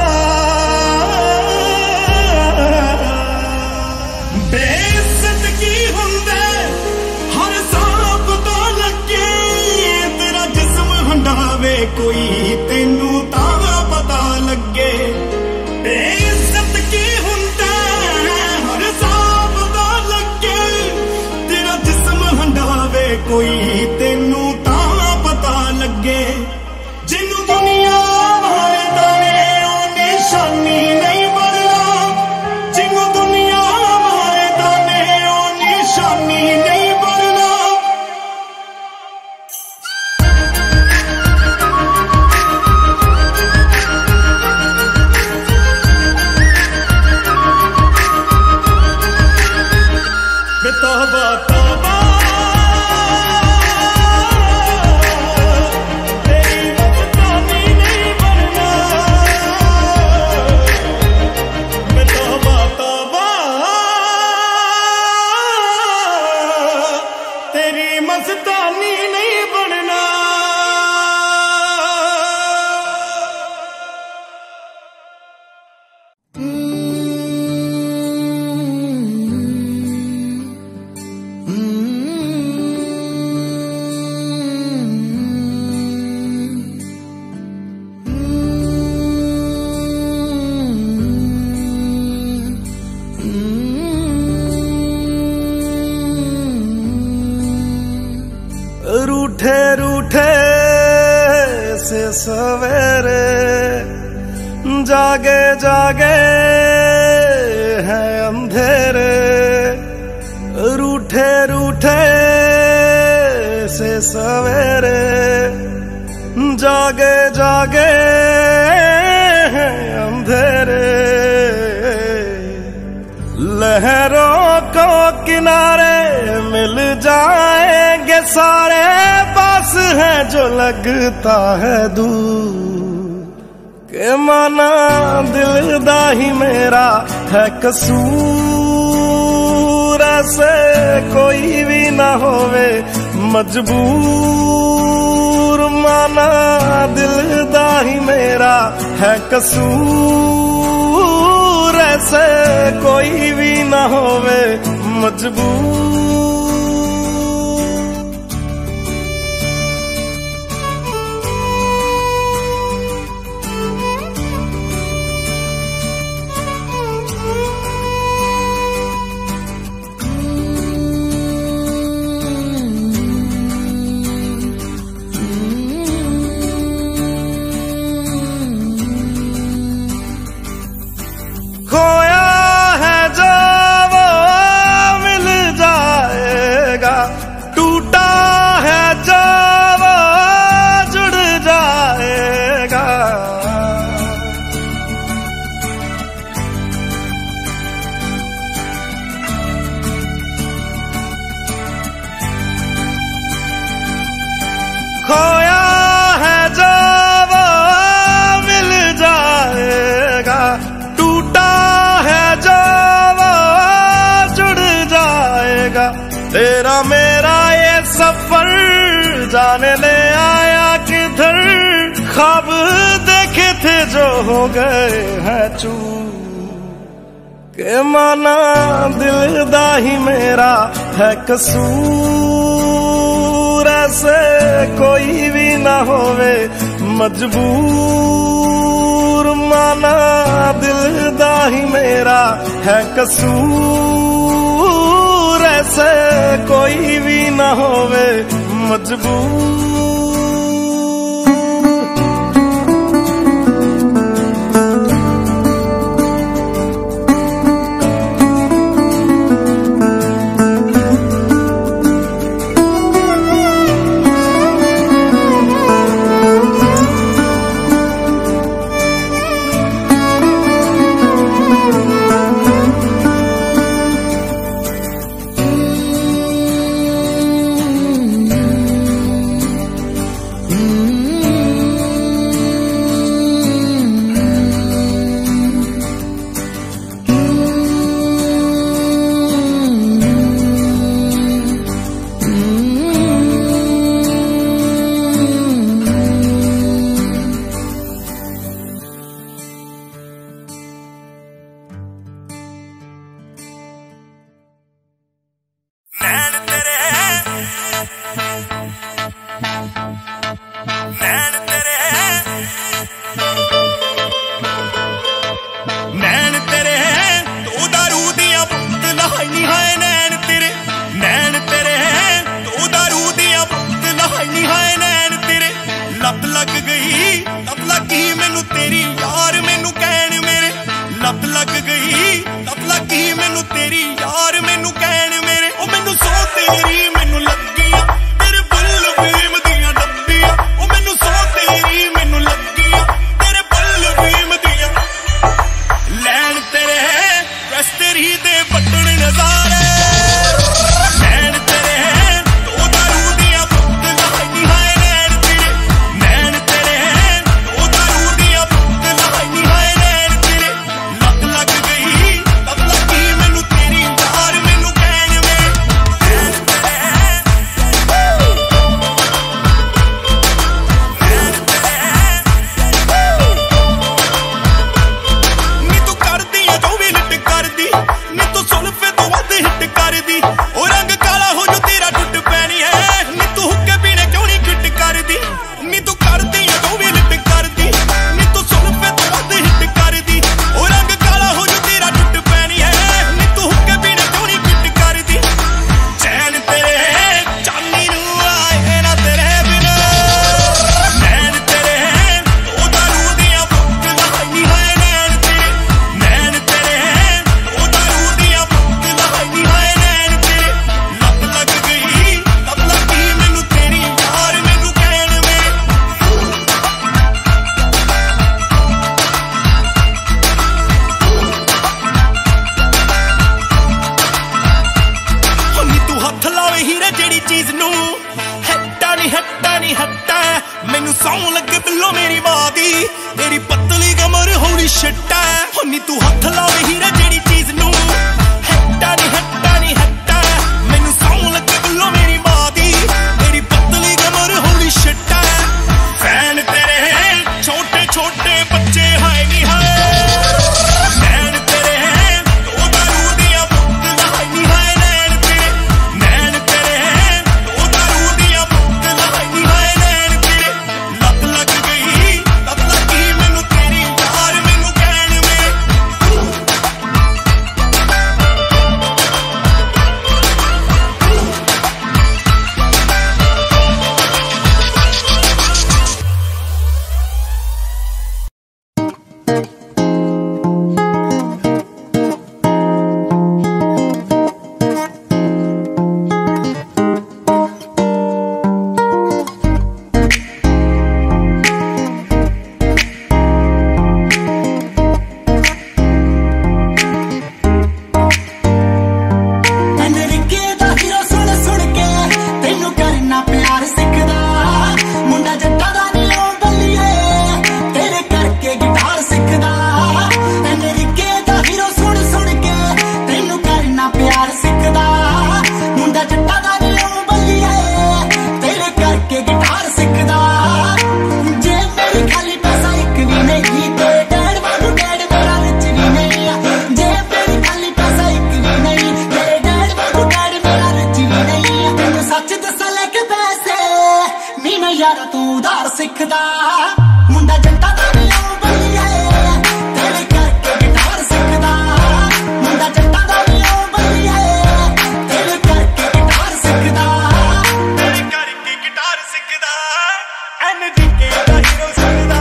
बेइज्जत की हुंदे हर सांप तो लगे तेरा जिस्म हंडावे कोई तेनू तां पता लगे बेइज्जत की हुंदे हर सांप तो लगे तेरा जिस्म हंडावे कोई तेनू तां पता लगे जिन्नू दुनिया वाले दाने ओ निशानी नहीं बनना जिन्नू दुनिया निशानी नहीं बनना वे तौबा तौबा तेरी मस्तानी नहीं बनना वे तौबा तौबा तेरी मस्तानी नहीं बनना रूठे रूठे से सवेरे जागे जागे हैं अंधेरे रूठे रूठे से सवेरे जागे जागे हैं अंधेरे लहरों को किनारे मिल जाएंगे सारे पास है जो लगता है दूर के माना दिल दा ही मेरा है कसूर ऐसे कोई भी ना होवे मजबूर माना दिल दा ही मेरा है कसूर ऐसे कोई भी ना होवे मजबूर खोया है जो वो मिल जाएगा, टूटा है जो वो जुड़ जाएगा। तेरा मेरा ये सफर जाने ले आया किधर, ख्वाब देखे थे जो हो गए हैं चू के माना दिल दा ही मेरा है कसूर। ऐसे कोई भी ना होवे मजबूर, माना दिल दा ही मेरा है कसूर। ऐसे कोई भी ना होवे मजबूर। लिखदा मुंडा जट्टा दा नी ओ बलिए तेरे करके गिटार सिखदा मुंडा जट्टा दा नी ओ बलिए तेरे करके गिटार सिखदा तेरे करके गिटार सिखदा एनडीके दा हीरो सिखदा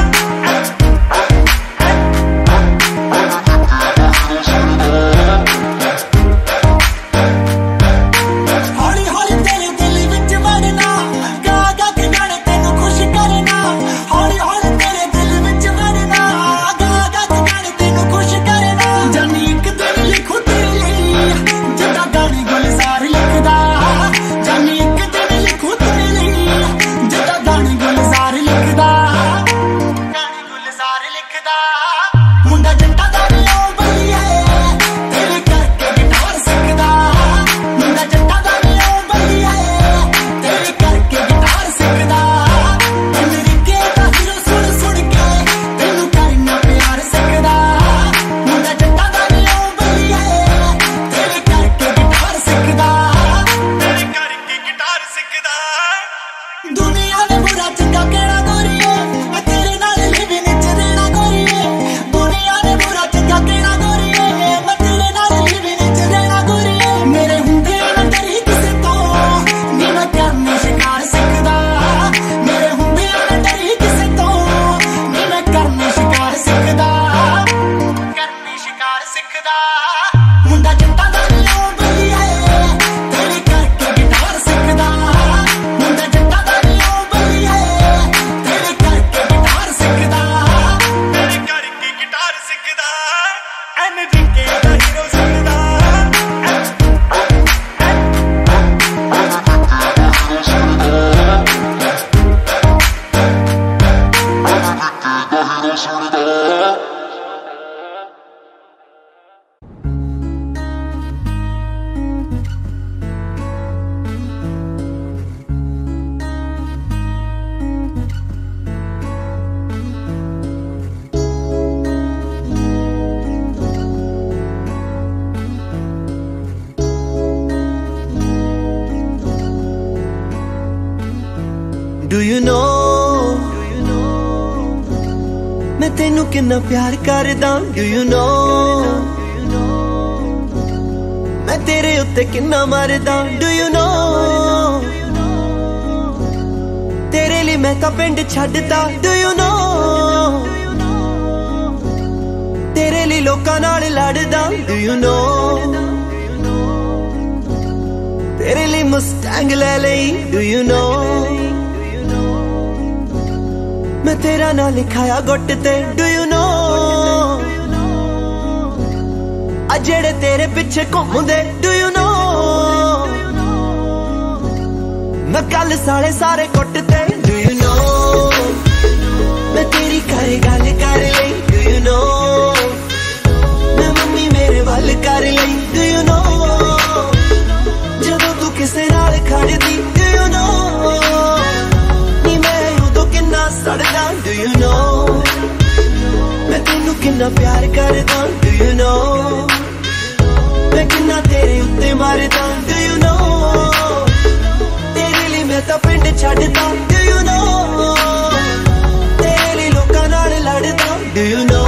हौली हौली तेरे दिल विच वड़ना गा गा के गाने तेनू खुश करना हौली हौली तेरे दिल विच वड़ना गा गा के गाने तेनू खुश करना जानी एक दिन लिखू तेरे लिए जिदा गाने गुलजार लिखदा जानी एक दिन लिखू तेरे लिए जिदा गाने गुलजार लिखदा गाने गुलजार लिखदा मुंडा जट्टा दा नी ओ बलिए तेरे करके गिटार सिखदा मुंडा जट्टा दा नी ओ बलिए तेरे करके गिटार सिखदा अमेरिके दा हीरो सुन सुन के तेनू करना प्यार सिखदा मुंडा जट्टा दा नी ओ बलिए तेरे करके गिटार सिखदा तेरे करके गिटार सिखदा दुनिया ने बुरा चंगा केड़ा गोरीए मैं तेरे नाल लिविंग च रहना गोरीए दुनिया ने बुरा चंगा केड़ा गोरीए मैं तेरे नाल लिविंग च रहना गोरीए मेरे हुंदे ना डरी किसे तो नी मैं करने शिकार सिखदा मेरे हुंदे ना डरी किसे तो नी मैं करने शिकार सिखदा करने शिकार सिखदा मुंडा जट्टा दा नी ओ बलिए तेरे करके गिटार सिखदा मुंडा जट्टा दा नी ओ बलिए तेरे करके गिटार सिखदा तेरे करके गिटार सिखदा एनडीके दा हीरो सिखदा Do you know मैं तेनू किन्ना प्यार करदा Do you know मैं तेरे उत्ते किन्ना मरदा Do you know तेरे लिए मैं तां पिंड छड्डदा Do you know तेरे लिए लोकां नाल लड़दा Do you know तेरे लिए मुस्टैंग ले लई Do you know मैं तेरा ना लिखाया गुट ते डू यू नो आ जेड़े तेरे पिछे घूमदे डू यू नो मैं कल साले सारे कुट ते डू यू नो मैं तेरी कर गल कर लई डू यू नो मैं मम्मी मेरे वल कर लई डू यू नो जदों तू किसे नाल खड़दी डू यू नो सड़दा Do you know मैं तेनू किन्ना प्यार करदा Do you know मैं किन्ना तेरे उत्ते मरदा Do you know तेरे लिए मैं तां पिंड छड्डदा Do you know तेरे लिए लोकां नाल लड़दा Do you know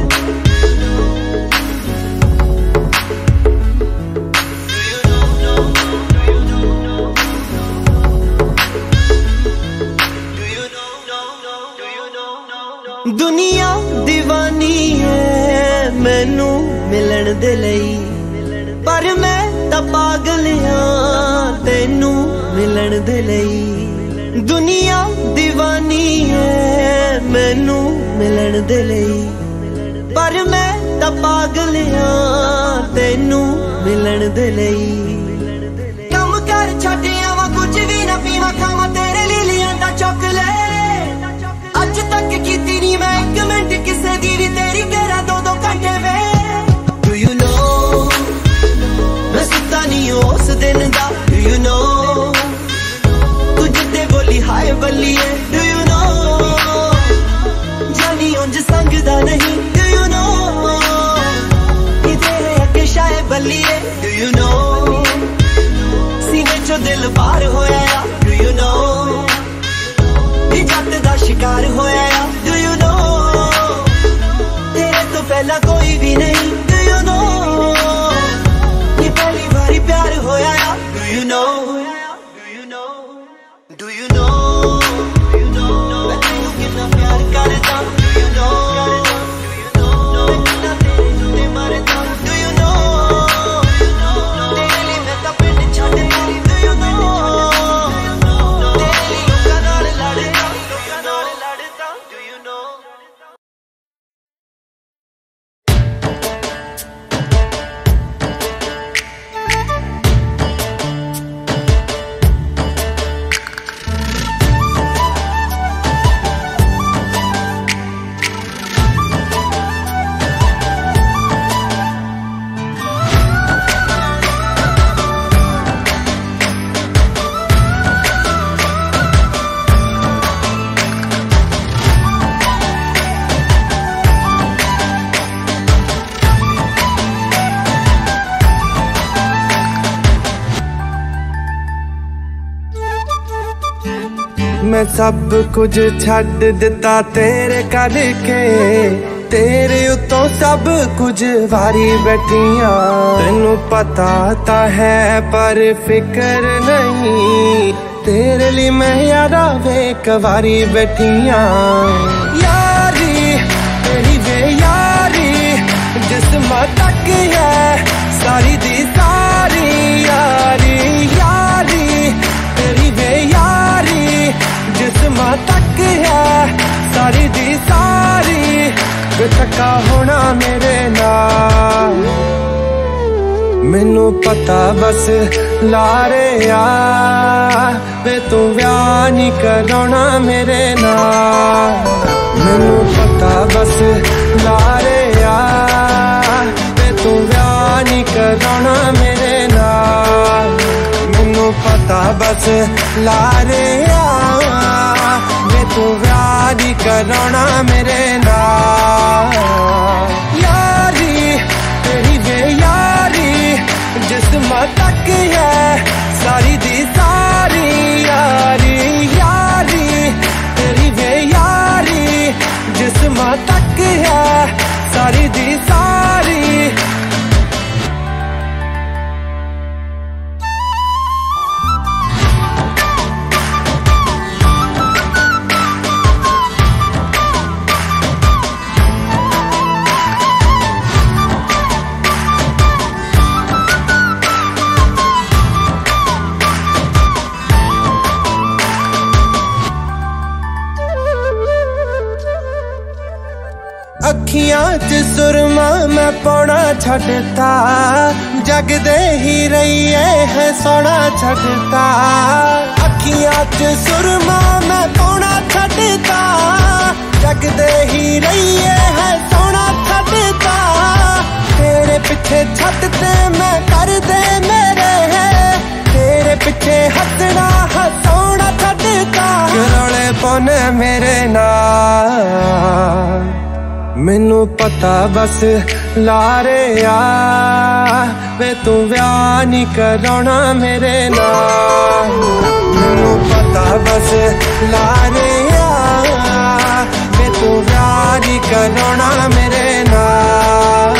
दुनिया दीवानी है मैनू मिलन दे लई पर मैं तां पागल हां तैनू मिलन दे लई दुनिया दीवानी है मैनू मिलन दे लई पर मैं तां पागल हां तैनू मिलन दे लई कम कर छड्ड आवां कुछ भी ना पीवां खावां तेरे लिए लियांदा चॉकलेट अज तक कीती नी मैं एक मिनट किसे दी भी तेरी करा दो दो घंटे में Do you know मैं सुता नहीं उस दिन दा Do you know तू जिद्दे बोली हाय बल्लिए Do you know जानी उंज संगदा नहीं Do you know कि तेरे अगे शाये बल्लिए Do you know सीने चो दिल बाहर होया Do you know जट दा मैं सब कुछ छड़ दिता तेरे करके, तेरे उतो सब कुछ वारी बैठिया। तेनू पता ता है पर फिक्र नहीं, तेरे लिए मैं यारा वे कवारी बैठिया। यारी तेरी वे यारी जिस्म तक है सारी दी सारी यारी। यारी तेरी वे यारी जिस्म तक है सारी दी सारी। वे थका होना मेरे नाल, मैनू पता बस लारे आ। वे तू व्याह नहीं कराना मेरे नाल, मैनू पता बस लारे आ। वे तू व्याह नहीं कराना मेरे नाल, मैनू पता बस लारे आ। वे तू व्याह नहीं कराना मेरे नाल। यारी तेरी वे यारी जिस्म तक है सारी दी सारी यारी। यारी तेरी वे यारी जिस्म तक है सारी दी सारी। अखियां च सुरमा मैं पौना छड़ता, जगदे ही रहिए है सोना छड़ता। अखियां च सुरमा मैं पौना छड़ता, जगदे ही रहिए है सोना छड़ता। तेरे पीछे छड़ते मैं कर दे मेरे है, तेरे पीछे हंसना हंसोना छड़ता। रोले पौने मेरे नाल, मैनू पता बस लारे आ। वे तू व्याह नहीं कराना मेरे नाल, मैनू पता बस लारे आ। वे तू व्याह नहीं कराना मेरे नाल।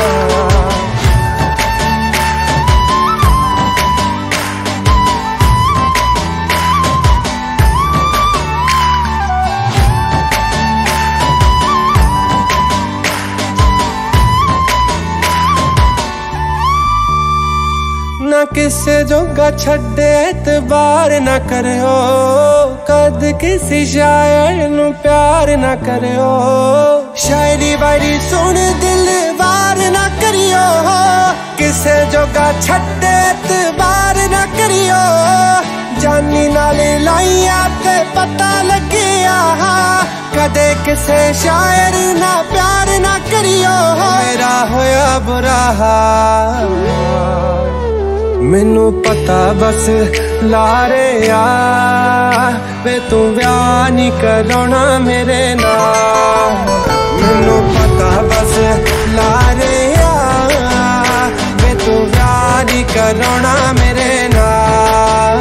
ना किसे जोगा छड़े एतबार ना करो, कद किसी शायर नू प्यार ना करो। शायरी वायरी सुन दिल बार ना करियो, किसे जोगा छड़े एतबार ना करियो। जानी नाले लाइया ते पता लगिया, कदे किसे शायर ना प्यार ना करियो। मेरा होया बुरा हाल, मैनू पता बस लारे आ। वे तू व्याह नहीं कराना मेरे नाल, मैनू पता बस लारे आ। वे तू व्याह नहीं कराना मेरे नाल।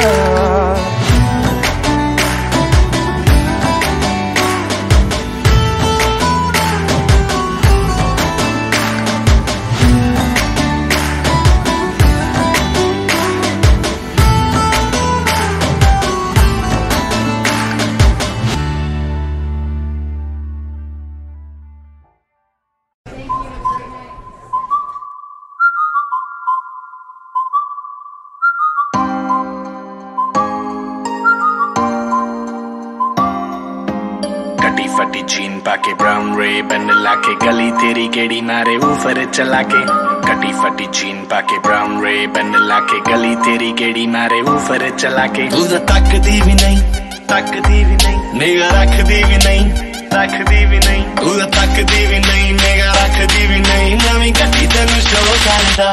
फटी जीन पाके ब्राउन रे बन लाके, गली तेरी केड़ी मारे ऊपर चला के। कटी फटी जीन पाके ब्राउन रे बन लाके, गली तेरी केड़ी मारे ऊपर चला के। तू तो तकदी भी नहीं तकदी भी नहीं, निगाह रखदी भी नहीं रखदी भी नहीं। तू तो तकदी भी नहीं निगाह रखदी भी नहीं। नवी कटी तेनू शो करदा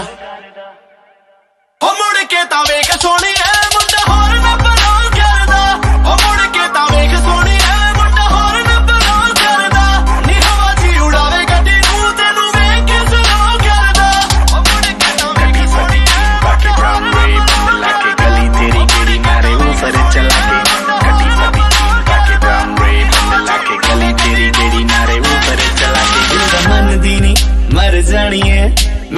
ओ मुड़ के ता वेख सोनी है मुंडा होर ना बलोल करदा। ओ मुड़ के ता वेख सोनी है मुंडा होर ना बलोल करदा। नी हवा ची उड़ावे गड्डी नू तेनू वेख के सलो करदा। ओ मुड़ के ता वेख सोनी है बाकी ब्राउन रे बन लाके, गली तेरी केड़ी मारे ऊपर चला के। कटी फटी जीन पाके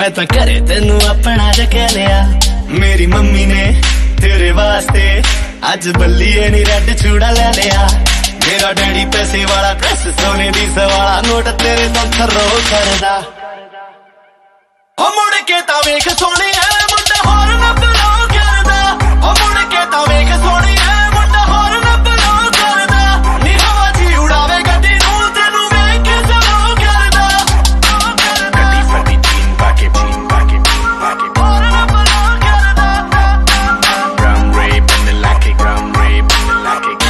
मैं तो करे तेनू अपना रख लिया मेरी मम्मी ने तेरे वास्ते अज बल्लिए नी रेड चूड़ा ले लिया मेरा डैडी पैसे वाला ड्रेस सोने दी सवाला नोट तेरे तो थरो करदा ओ मुड़ के ता वेख सोनी है मुंडा होर ना बलो करदा ओ मुड़ के ता वेख सोनी है मुंडा होर ना बलो करदा नी हवा जी उड़ावे गड्डी नू तेनू वेख के सलो करदा कटी फटी जीन पाके जीन पाके जीन पाके होर ना बलो करदा brown ray bend like a brown ray bend like a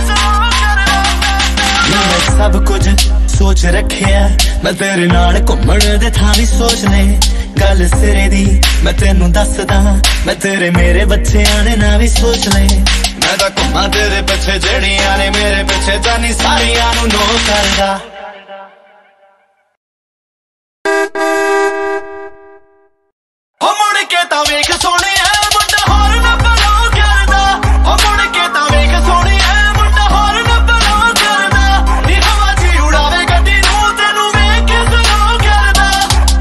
मैं सब कुछ सोच रखिया मैं तेरे नाल घूमण दे थां भी सोच ले गल सिरे दी मैं तेनू दसदा मैं तेरे मेरे बच्चेआं दे नां भी सोच ले मैं तां घुम्मां तेरे पिछे जेड़ियां ने मेरे पिछे जानी सारियां नू नो करदा ओ मुड़ के तां वेख सोहणिया मुंडा होर ना बलो करदा ओ मुड़ के तां वेख सोहणिया मुंडा होर ना बलो करदा नी हवा जी उड़ावे गड्डी नू तेनू वेख के सलो करदा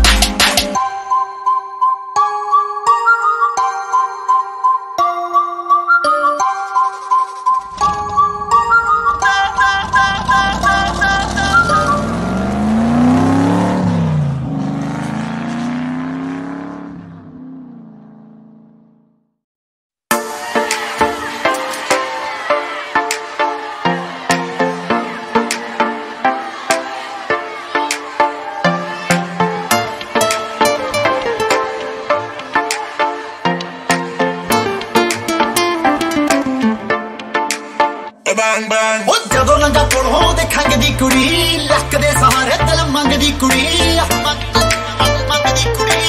ਉਹ ਜਦੋਂ ਲੰਗਾ ਕੋਲੋਂ ਦੇਖਾਂਗੇ ਦੀ ਕੁੜੀ ਲੱਕ ਦੇ ਸਹਾਰੇ ਦਿਲ ਮੰਗਦੀ ਕੁੜੀ ਮੰਗਦੀ ਕੁੜੀ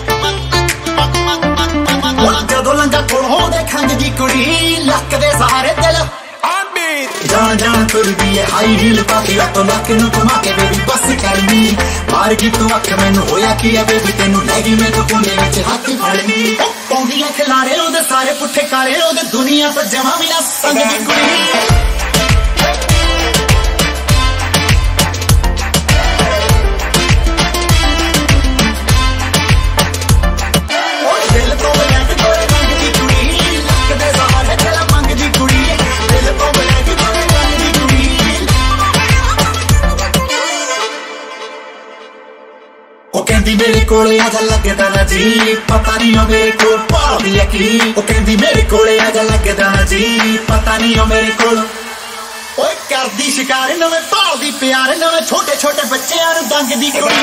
ਉਹ ਜਦੋਂ ਲੰਗਾ ਕੋਲੋਂ ਦੇਖਾਂਗੇ ਦੀ ਕੁੜੀ ਲੱਕ ਦੇ ਸਹਾਰੇ ਦਿਲ ਜਾਣ ਜਾਣ ਤੁਰਦੀ ਏ ਹਾਈ ਹੀਲ ਪਾ ਕੇ ਤੋਂ ਲੱਕ ਨੂੰ ਘੁਮਾ ਕੇ ਬੇਬੀ ਬਸ ਕਰਨੀ ਮਾਰ ਗਈ ਤੂੰ ਅੱਖ ਮੈਨੂੰ ਹੋਇਆ ਕੀ ਆ ਬੇਬੀ ਤੈਨੂੰ ਲੈ ਗਈ ਮੈਂ ਕੋਨੇ ਵਿੱਚ ਹੱਥ ਫੜਨੀ ਪੌਂਦੀਆਂ ਖਿਲਾਰੇ ਉਹਦੇ ਸਾਰੇ ਪੁੱਠੇ ਕਾਲੇ ਉਹਦੇ ਦੁਨੀਆ ਤੋਂ ਜਮਾ ਵੀ ਨਾ ਸੰਗਦੀ ਕੁੜੀ मेरे कोले आजा लगदा ना जी पता नहीं हो मेरे को पाली की ओ कहंदी मेरे कोले आजा लगदा ना जी पता नहीं हो मेरे को ओए करदी शिकार नवे पालदी प्यार नवे छोटे छोटे बच्चेआं नूं दंगदी कुड़ी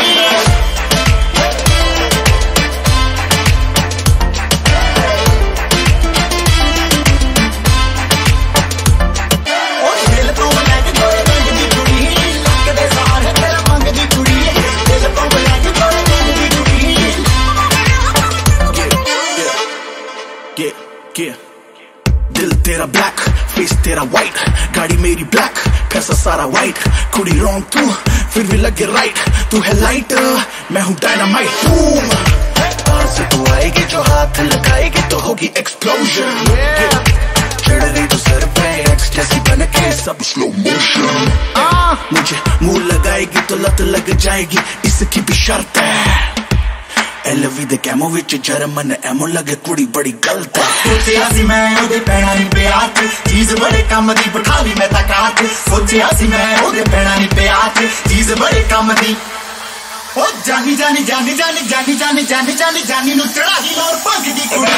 दिल तेरा ब्लैक फेस तेरा वाइट गाड़ी मेरी ब्लैक पैसा सारा वाइट कुड़ी रॉन्ग तू फिर भी लगे राइट तू है लाइट मैं हूँ डायनामाइट बूम आज तू आएगी जो हाथ लगाएगी तो होगी एक्सप्लोजन चढ़ रही तो सर पे एक्सटेसी बन के सब स्लो मोशन मुझे मुंह लगाएगी तो लत लग जाएगी इसकी भी शर्त है एलवी दे कैमो विच जर्मन एमो लगे कुड़ी बड़ी गलत है सोचिया सी मैं ओदे पैणा नी पिया चीज बड़े काम दी बिठा ली मैं तां काट सोचिया सी मैं ओदे पैणा नी पिया चीज बड़े काम दी ओ जानी जानी जानी जानी जानी जानी जानी जानी जानी नु चढ़ाई और भंग दी कुड़ी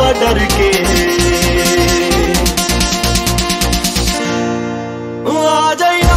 डर के आ जाइया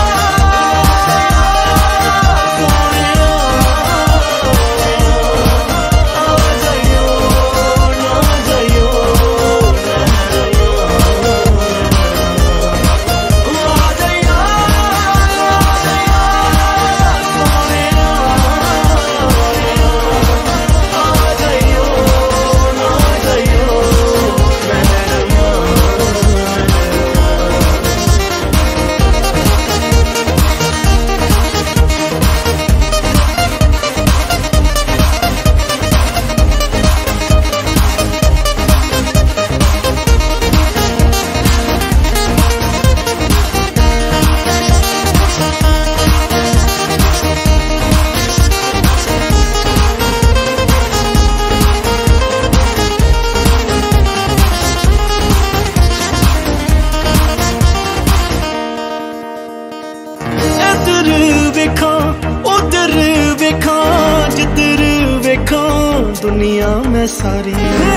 दुनिया में सारी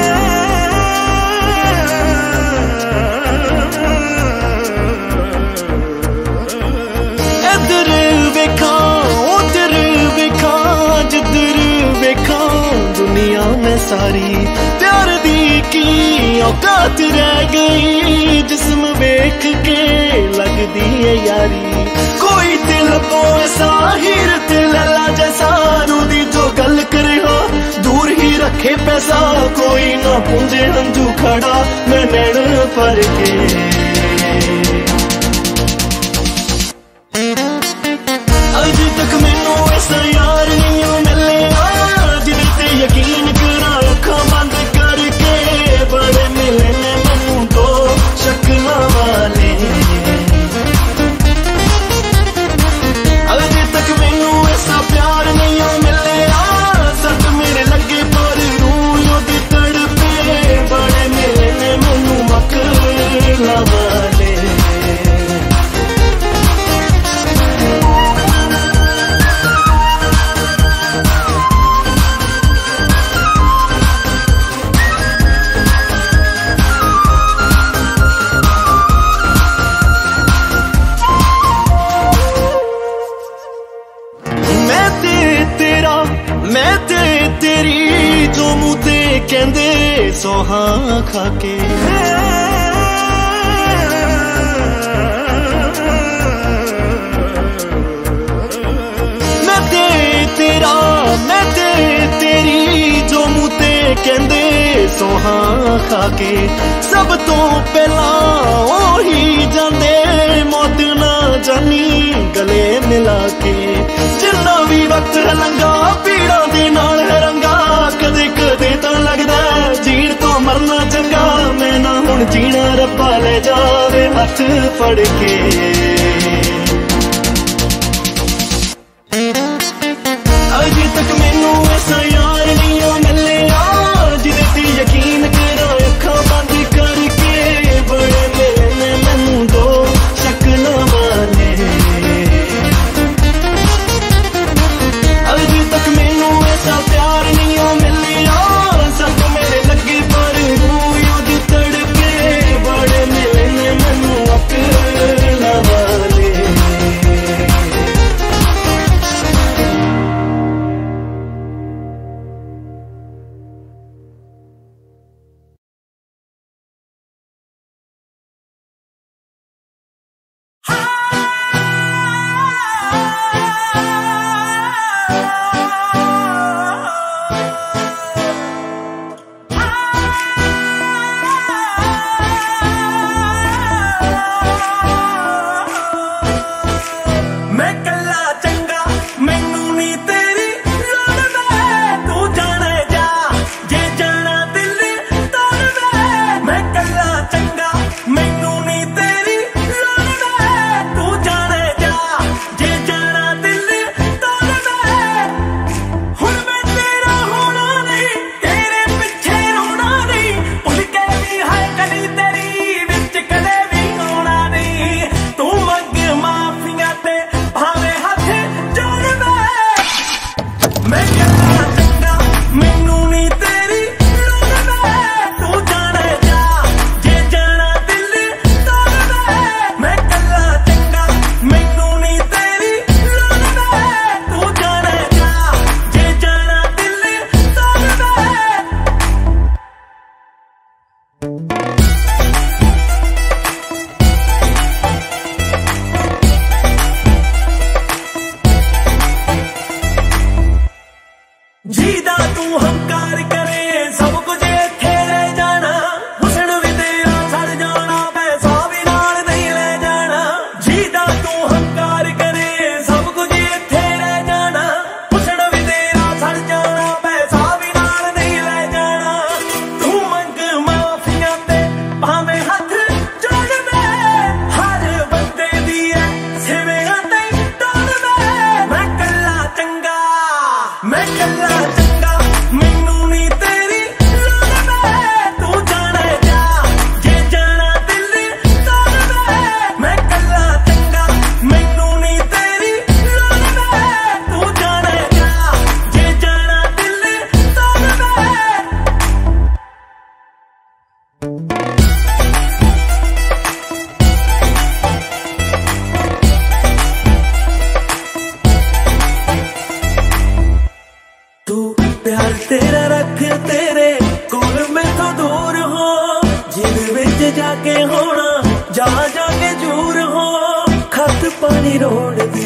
इधर वेखा उधर वेखा जिधर वेखा दुनिया में सारी प्यार दी की औकात रह गई जिस्म वेख के लगदी है यारी कोई दिल को ऐसा हीर दिल ला जैसा रूदी जो गल करे हो दूर ही रखे पैसा कोई ना पूंजे हंजू खड़ा मैं नैन पर के अज तक मैनू ऐसा यार नहीं मिले जिदे ते यकीन करा अखां बंद करके बड़े मिले ने मैनू तो शक्लां वाले अज तक मैनू ऐसा प्यार नहीं मिले सट मेरे लगे पर रूह दी तड़पे बड़े मिले ने मैनू मकला वाले मैं ते तेरी जो मुँह ते कहंदे सोहा खाके मैं ते तेरा मैं ते तेरी जो मुँह ते कहंदे सोहा खाके सब तो पहला ओही जांदे मौत ना जानी गले मिला के जिन्ना भी वक्त लंघा पीड़ा दे नाल रंगा कदे कदे तो लगदा जीण तो मरना चंगा मैं ना हुण जीना रब्बा ले जावे हथ फड़ के अज तक मैनू ऐसा यार नहीं मिले जिदे ते यकीन करा अखां बंद करके बड़े मिले मैनू दो शक्लां वाले अज तक मैनू ऐसा प्यार नहीं मिलिया सब मेरे लगे पर रूह दी तड़पे बड़े मिले ने मैनू अकला वाले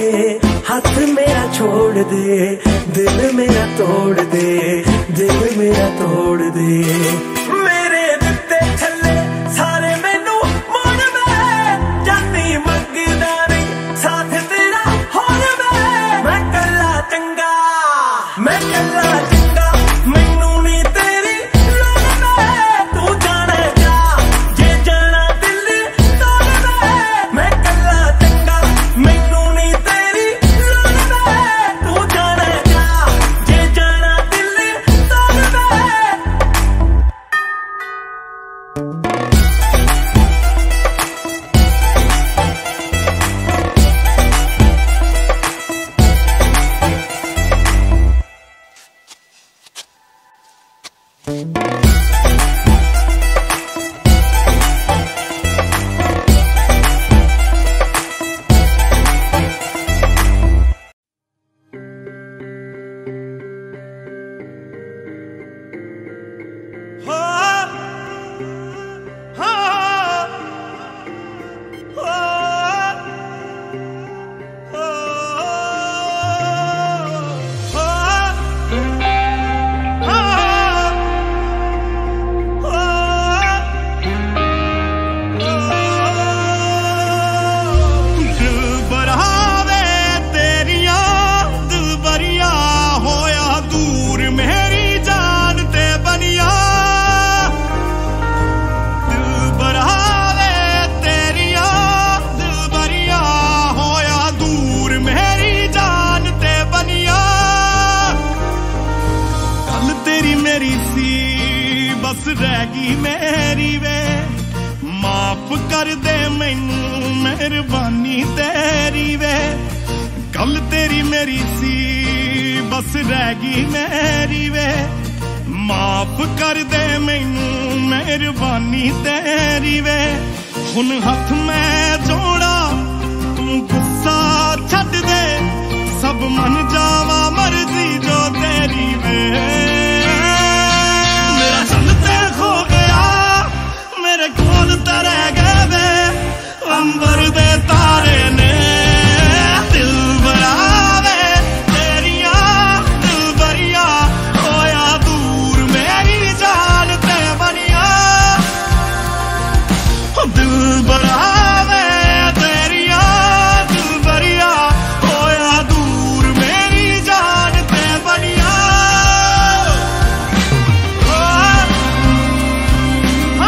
हाथ मेरा छोड़ दे, दिल मेरा तोड़ दे, दिल मेरा तोड़ दे। मेरे दिते छल्ले सारे मैनू मोड़ में, जानी मंगदा नहीं साथ तेरा होर में। मैं कला चंगा, मैं कला चंगा, मैनू नहीं तेरी लोड़ में। तू जाने जा जे जाना दिल तोड़ में। मैं कला चंगा, मैनू नहीं तेरी लोड़ में। तू जाने जा जे जाना दिल तोड़ में। हो, हो, हो, हो, दिल बरावे तेरिया, दिल बरिया होया दूर मेरी जान ते बनिया। दिल बरावे तेरिया, दिल बरिया होया दूर मेरी जान ते बनिया। गल तेरी मेरी सी बस रह गई मेरी वे, माफ कर दे मैनू मेहरबानी तेरी वे। गल तेरी मेरी सी बस रह गई मेरी वे, माफ कर दे मैनू मेहरबानी तेरी वे। हुन हथ मैं जोड़ा तू गुस्सा छड्ड दे, सब मन जावा मर्जी जो तेरी वे। मेरा चलते खो गया मेरे कोल ते रह गए वे, अंबर दे तारे ने। दिल बरावे तेरिया, दिल बरिया होया दूर मेरी जान ते बनिया। दिल बरावे तेरिया, दिल बरिया होया दूर मेरी जान ते बनिया। ओ, ओ,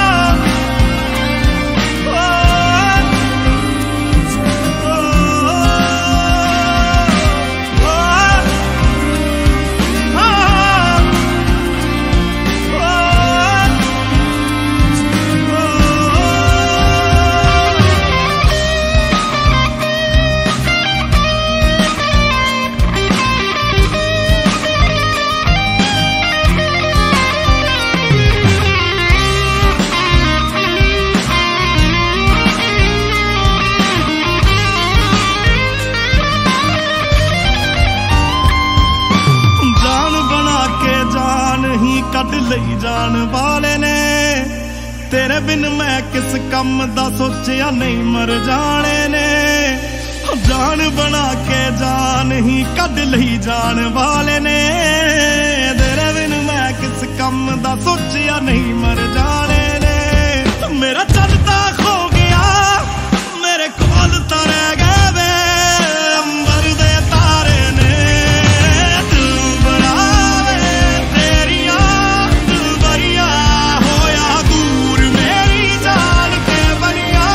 जान बना के जान ही कट लई जान वाले ने। तेरे बिन मैं किस कम दा सोचिया नहीं मर जाने ने। जान बना के जान ही कट लई जान वाले ने। तेरे बिन मैं किस कम दा सोचिया नहीं मर जाने ने। मेरा चलता खो गया मेरे कोल तो रह गए वे, अंबर दे तारे ने। दिल बरावे तेरिया, दिल बरिया होया दूर मेरी जान के बनिया।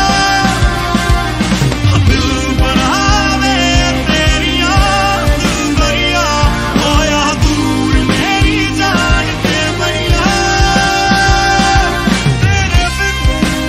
दिल बरावे तेरिया, दिल बरिया होया दूर मेरी जान के बनिया। तेरे बिन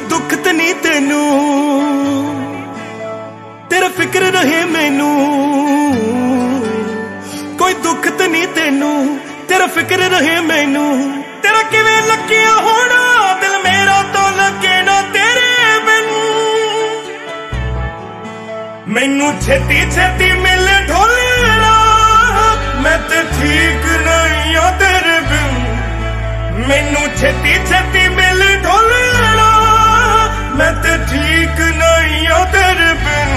दुख ते नहीं तेनू, तेरा फिक्र रहे मैनू। कोई दुख ते नहीं तेनू, तेरा फिक्र रहे मैनू। तेरा किवें लगिया होना दिल मेरा तो लगे ना तेरे बिन। मैनू छेती छेती मिले ढोलना, मैं ते ठीक नहीं आ तेरे बिन। मैनू छेती छेती मिले ढोलना, मैं ते ठीक नहीं आ तेरे बिन।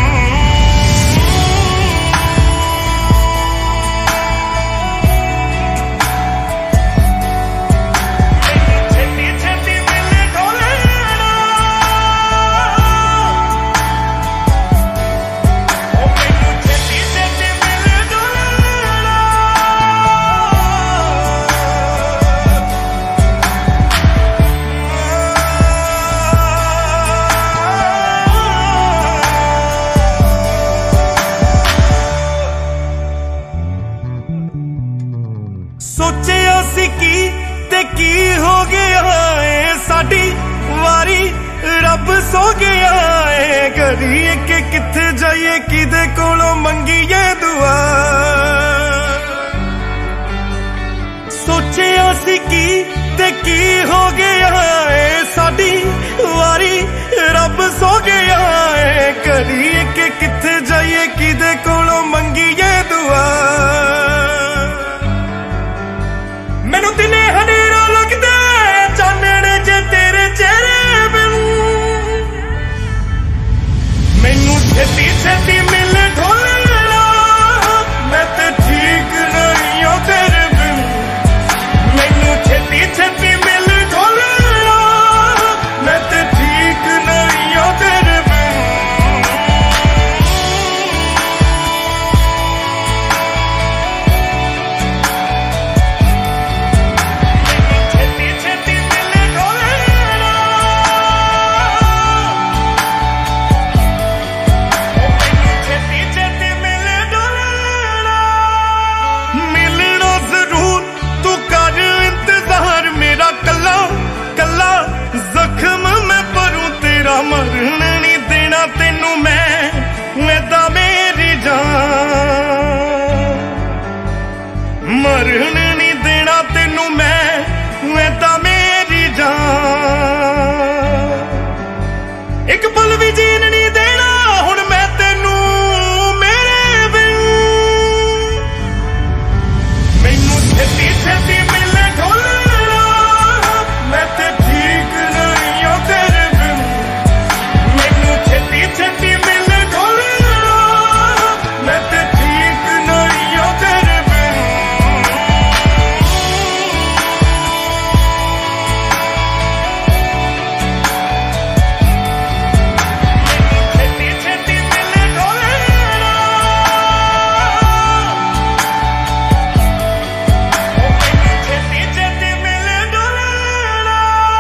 सोचिया सी की ते की हो गया है, साडी वारी रब सो गया है। करिए के किथे जाइए किदे कोलों मंगीए दुआ। सोचिया सी की ते की हो गया है, साडी वारी रब सो गया है। करिए के किथे जाइए किदे कोलों मंगीए दुआ। मैनू दिने हनेरा लगदा चानण जे तेरे चेहरे बिन। मैनू छेती छेती मिले ढोलना, मैं ते ठीक नहीं आ तेरे बिन। मैनू छेती छेती मिले ढोलना, मैं ते ठीक नहीं आ तेरे बिन। मरण नहीं देना तेनू मैं, मैं ता मेरी जान। मरण नहीं देना तेनू मैं, मैं ता मेरी जान। एक पल भी जीन नहीं देना हुण मैं तेनू मेरे बिन। मैनू छेती छेती मिले ढोलना, मैं ते ठीक नहीं आ तेरे। छेती मिले ढोलना, मैं ते ठीक नहीं आ तेरे बिन। छेती छेती मिले ढोलना, छेती छेती मिले ढोलना।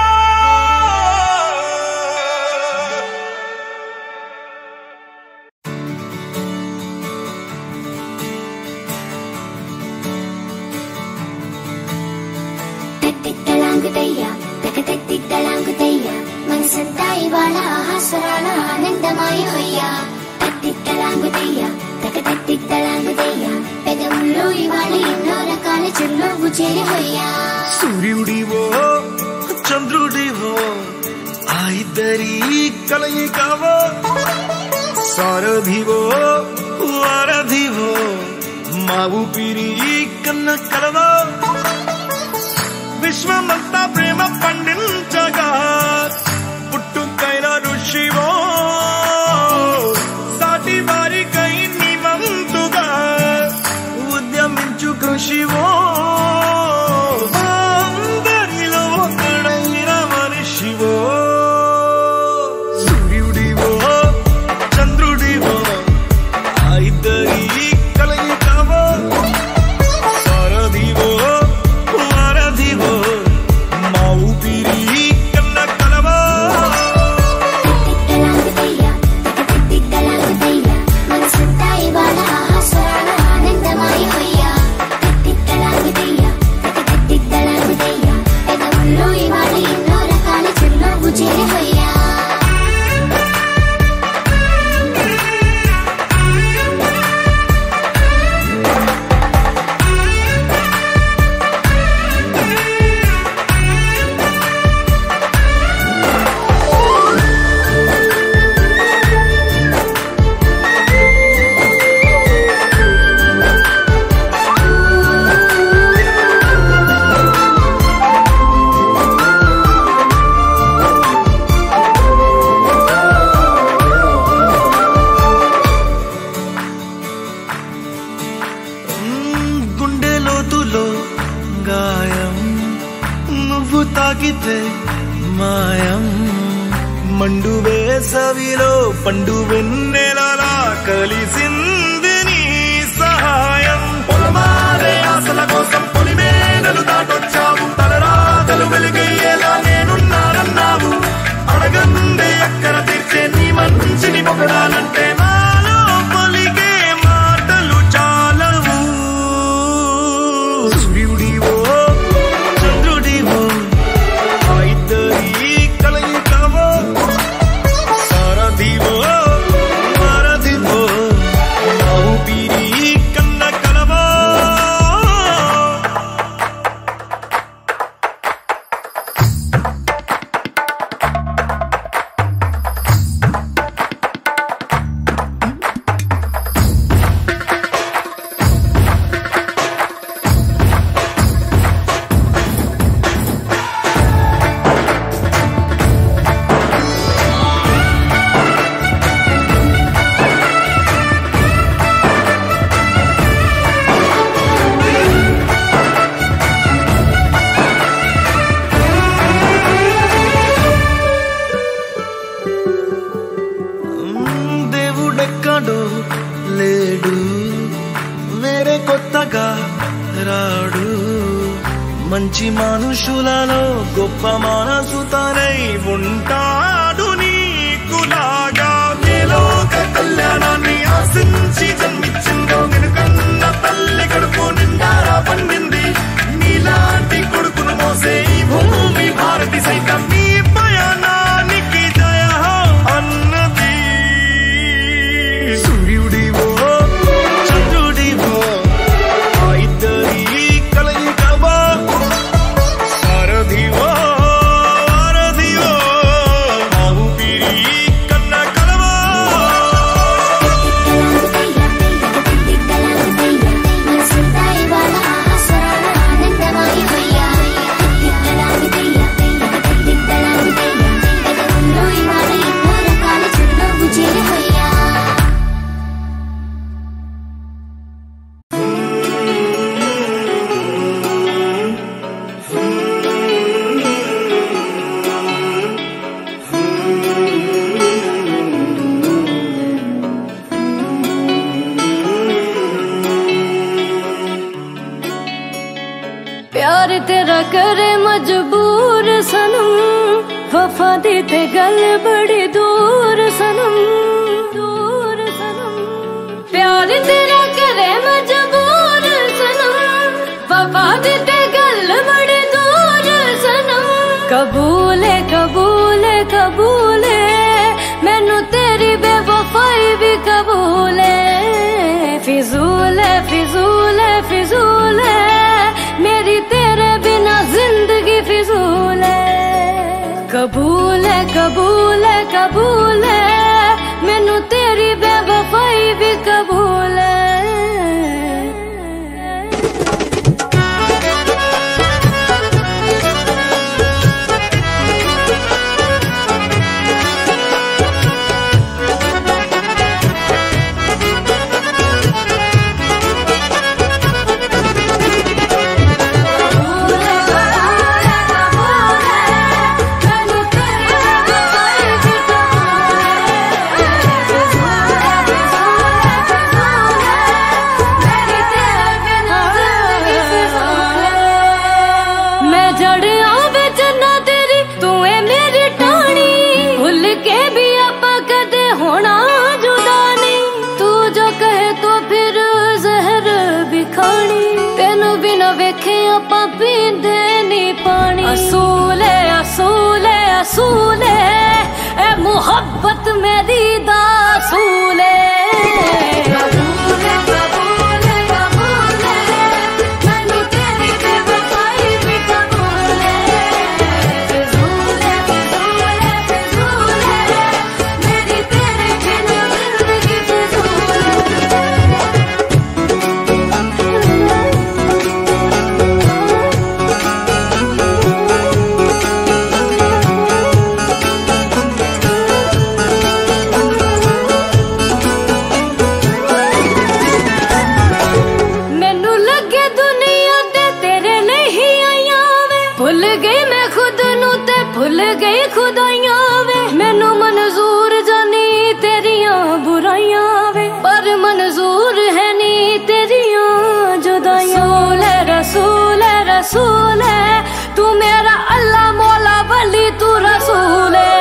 మనసంతాయి వాళ్ళ ఆహాసరాల ఆనందమాయ హొయ్యా. తట్టిత్తలాంగుతయ్యా తక తట్టిత్తలాంగుతయ్యా, పెదవుల్లో ఇవాళ ఎన్నో రకాల చిరునవ్వు చేరి హొయ్యా. సూర్యుడివో చంద్రుడివో ఆ ఇద్దరి కలయికవో, సారథివో వారధివో మా ఊపిరి కన్న కలవో. విశ్వమంతా ప్రేమ పండించగా పుట్టుకైన ఋషివో, సాటి వారికై నివంతుగా ఉద్యమించు కృషివో. అందరిలో ఒకడైన మనిషివో. సూర్యుడివో చంద్రుడివో ఆ ఇద్దరి కలయికవో, సారథివో వారధివో మా ఊపిరి మాయం మండు వేసవిలో పండు వెన్నెలలా కలిసింది నీ సహాయం పొలమారే ఆశల కోసం పొలిమేనలు దాటొచ్చావు తలరాతలు వెలుగయ్యేలా నేనున్నానన్నావు అడగందే అక్కర తీర్చే నీ మంచిని పొగడాలంటే నాలో పలికే మాటలు చాలవు సూర్యుడివో చంద్రుడివో ఆ ఇద్దరి కలయికవో సారథివో వారధివో నా ఊపిరి కన్న కలవో దేవుడెక్కడో లేడు వేరే కొత్తగా రాడు మంచి మనుషులలో గొప్ప మనసు తనై ఉంటాడు నీకులాగా లోక కళ్యాణాన్ని ఆశించి జన్మించిందో వెనుకన్న తల్లి కడుపు నిండారా పండింది నీలాంటి కొడుకును మోసే ఈ భూమి భారతి సైతం నీ పయనానికి జయ అన్నది సూర్యుడివో చంద్రుడివో ఆ ఇద్దరి కలయికవో సారథివో వారధివో నా ఊపిరి కన్న కలవో प्यार तेरा करे मजबूर सनम वफा दी ते गल बड़ी दूर सनम दूर सनम प्यार तेरा करे मजबूर सनम वफा दी ते गल बड़ी दूर सनम कबूल है कबूल है कबूल है मैनू तेरी बेवफाई भी कबूल है फिजूल है फिजूल है फिजूल है मेरी तेरे बिना जिंदगी फिजूल है कबूल है कबूल है कबूल है मैनू तेरी बेवफाई भी कबूल है असूल है असूल है असूल है ए मोहब्बत मेरी दासूल है गई खुदाइयां वे मैनू मंजूर जानी तेरियां बुराइयां वे पर मंजूर है नी तेरियां जुदाइयां। रसूल है रसूल है रसूल है तू मेरा अल्लाह मौला वली तू रसूल है।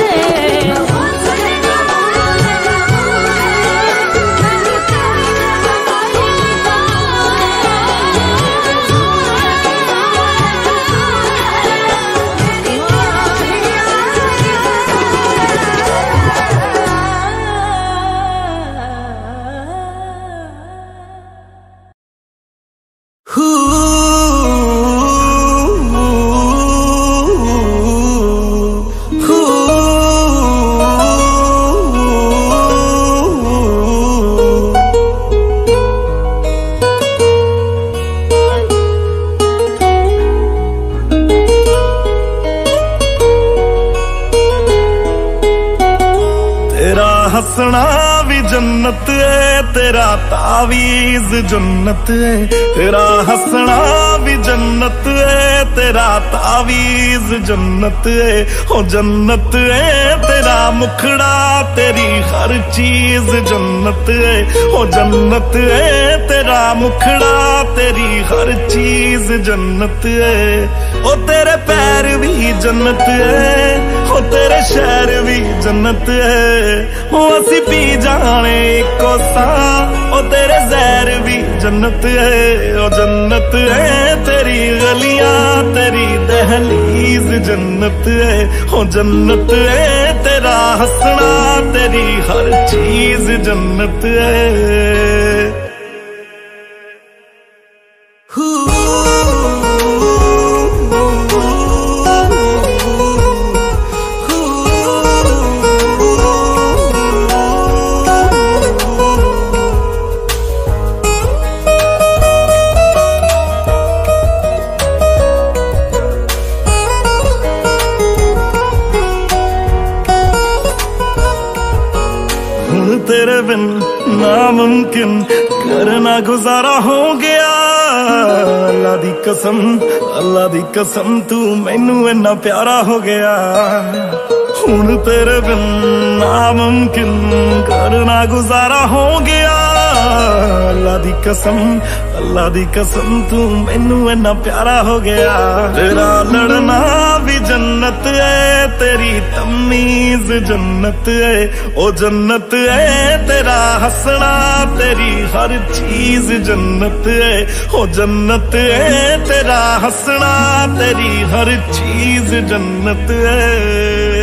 हंसना भी जन्नत है तेरा तावीज जन्नत है। तेरा हंसना भी जन्नत है तेरा तावीज जन्नत है। ओ जन्नत है तेरा मुखड़ा तेरी हर चीज जन्नत है। ओ जन्नत है तेरा मुखड़ा तेरी हर चीज जन्नत है। ओ तेरे पैर भी जन्नत है ओ तेरे शहर भी जन्नत है। ओ असी पी जाने इको सा ओ तेरे जहर भी जन्नत है। ओ जन्नत है तेरी गलियां तेरी दहलीज जन्नत है। ओ जन्नत है तेरा हंसना तेरी हर चीज जन्नत है। तेरे बिन नामुमकिन करना गुजारा हो गया। अल्लाह दी कसम अल्लाह दी कसम तू मैनू इन्ना प्यारा हो गया। हुण तेरे बिन नामुमकिन करना गुजारा हो गया। अल्लाह दी कसम अल्लाह दी कसम तू मैनू इन्ना प्यारा हो गया। तेरा लड़ना भी जन्नत है तेरी तमीज जन्नत है। ओ जन्नत है तेरा हंसना तेरी हर चीज जन्नत है। ओ जन्नत है तेरा हंसना तेरी हर चीज जन्नत है।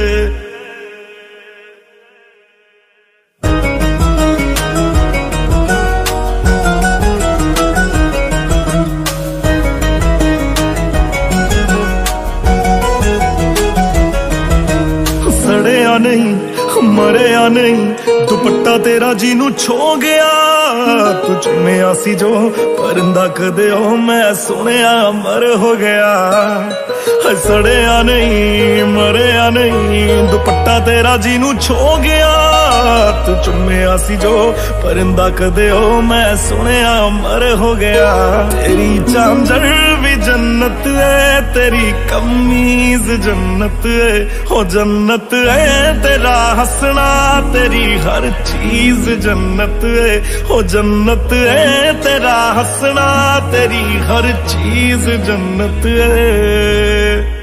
नहीं मरिया नहीं दुपट्टा तेरा जीनू छो गया। तू चुनिया सी जो परिंदा कदे हो मैं सुनिया मर हो गया। सड़िया नहीं मरिया नहीं दुपट्टा तेरा जीनू छो गया। तू चुनिया सी जो परिंदा कदे हो मैं सुनिया मर हो गया। तेरी चांजर भी जन्नत है तेरी कमीज जन्नत है। हो जन्नत है तेरा हंसना तेरी हर चीज जन्नत है। हो जन्नत है तेरा हंसना तेरी हर चीज जन्नत है।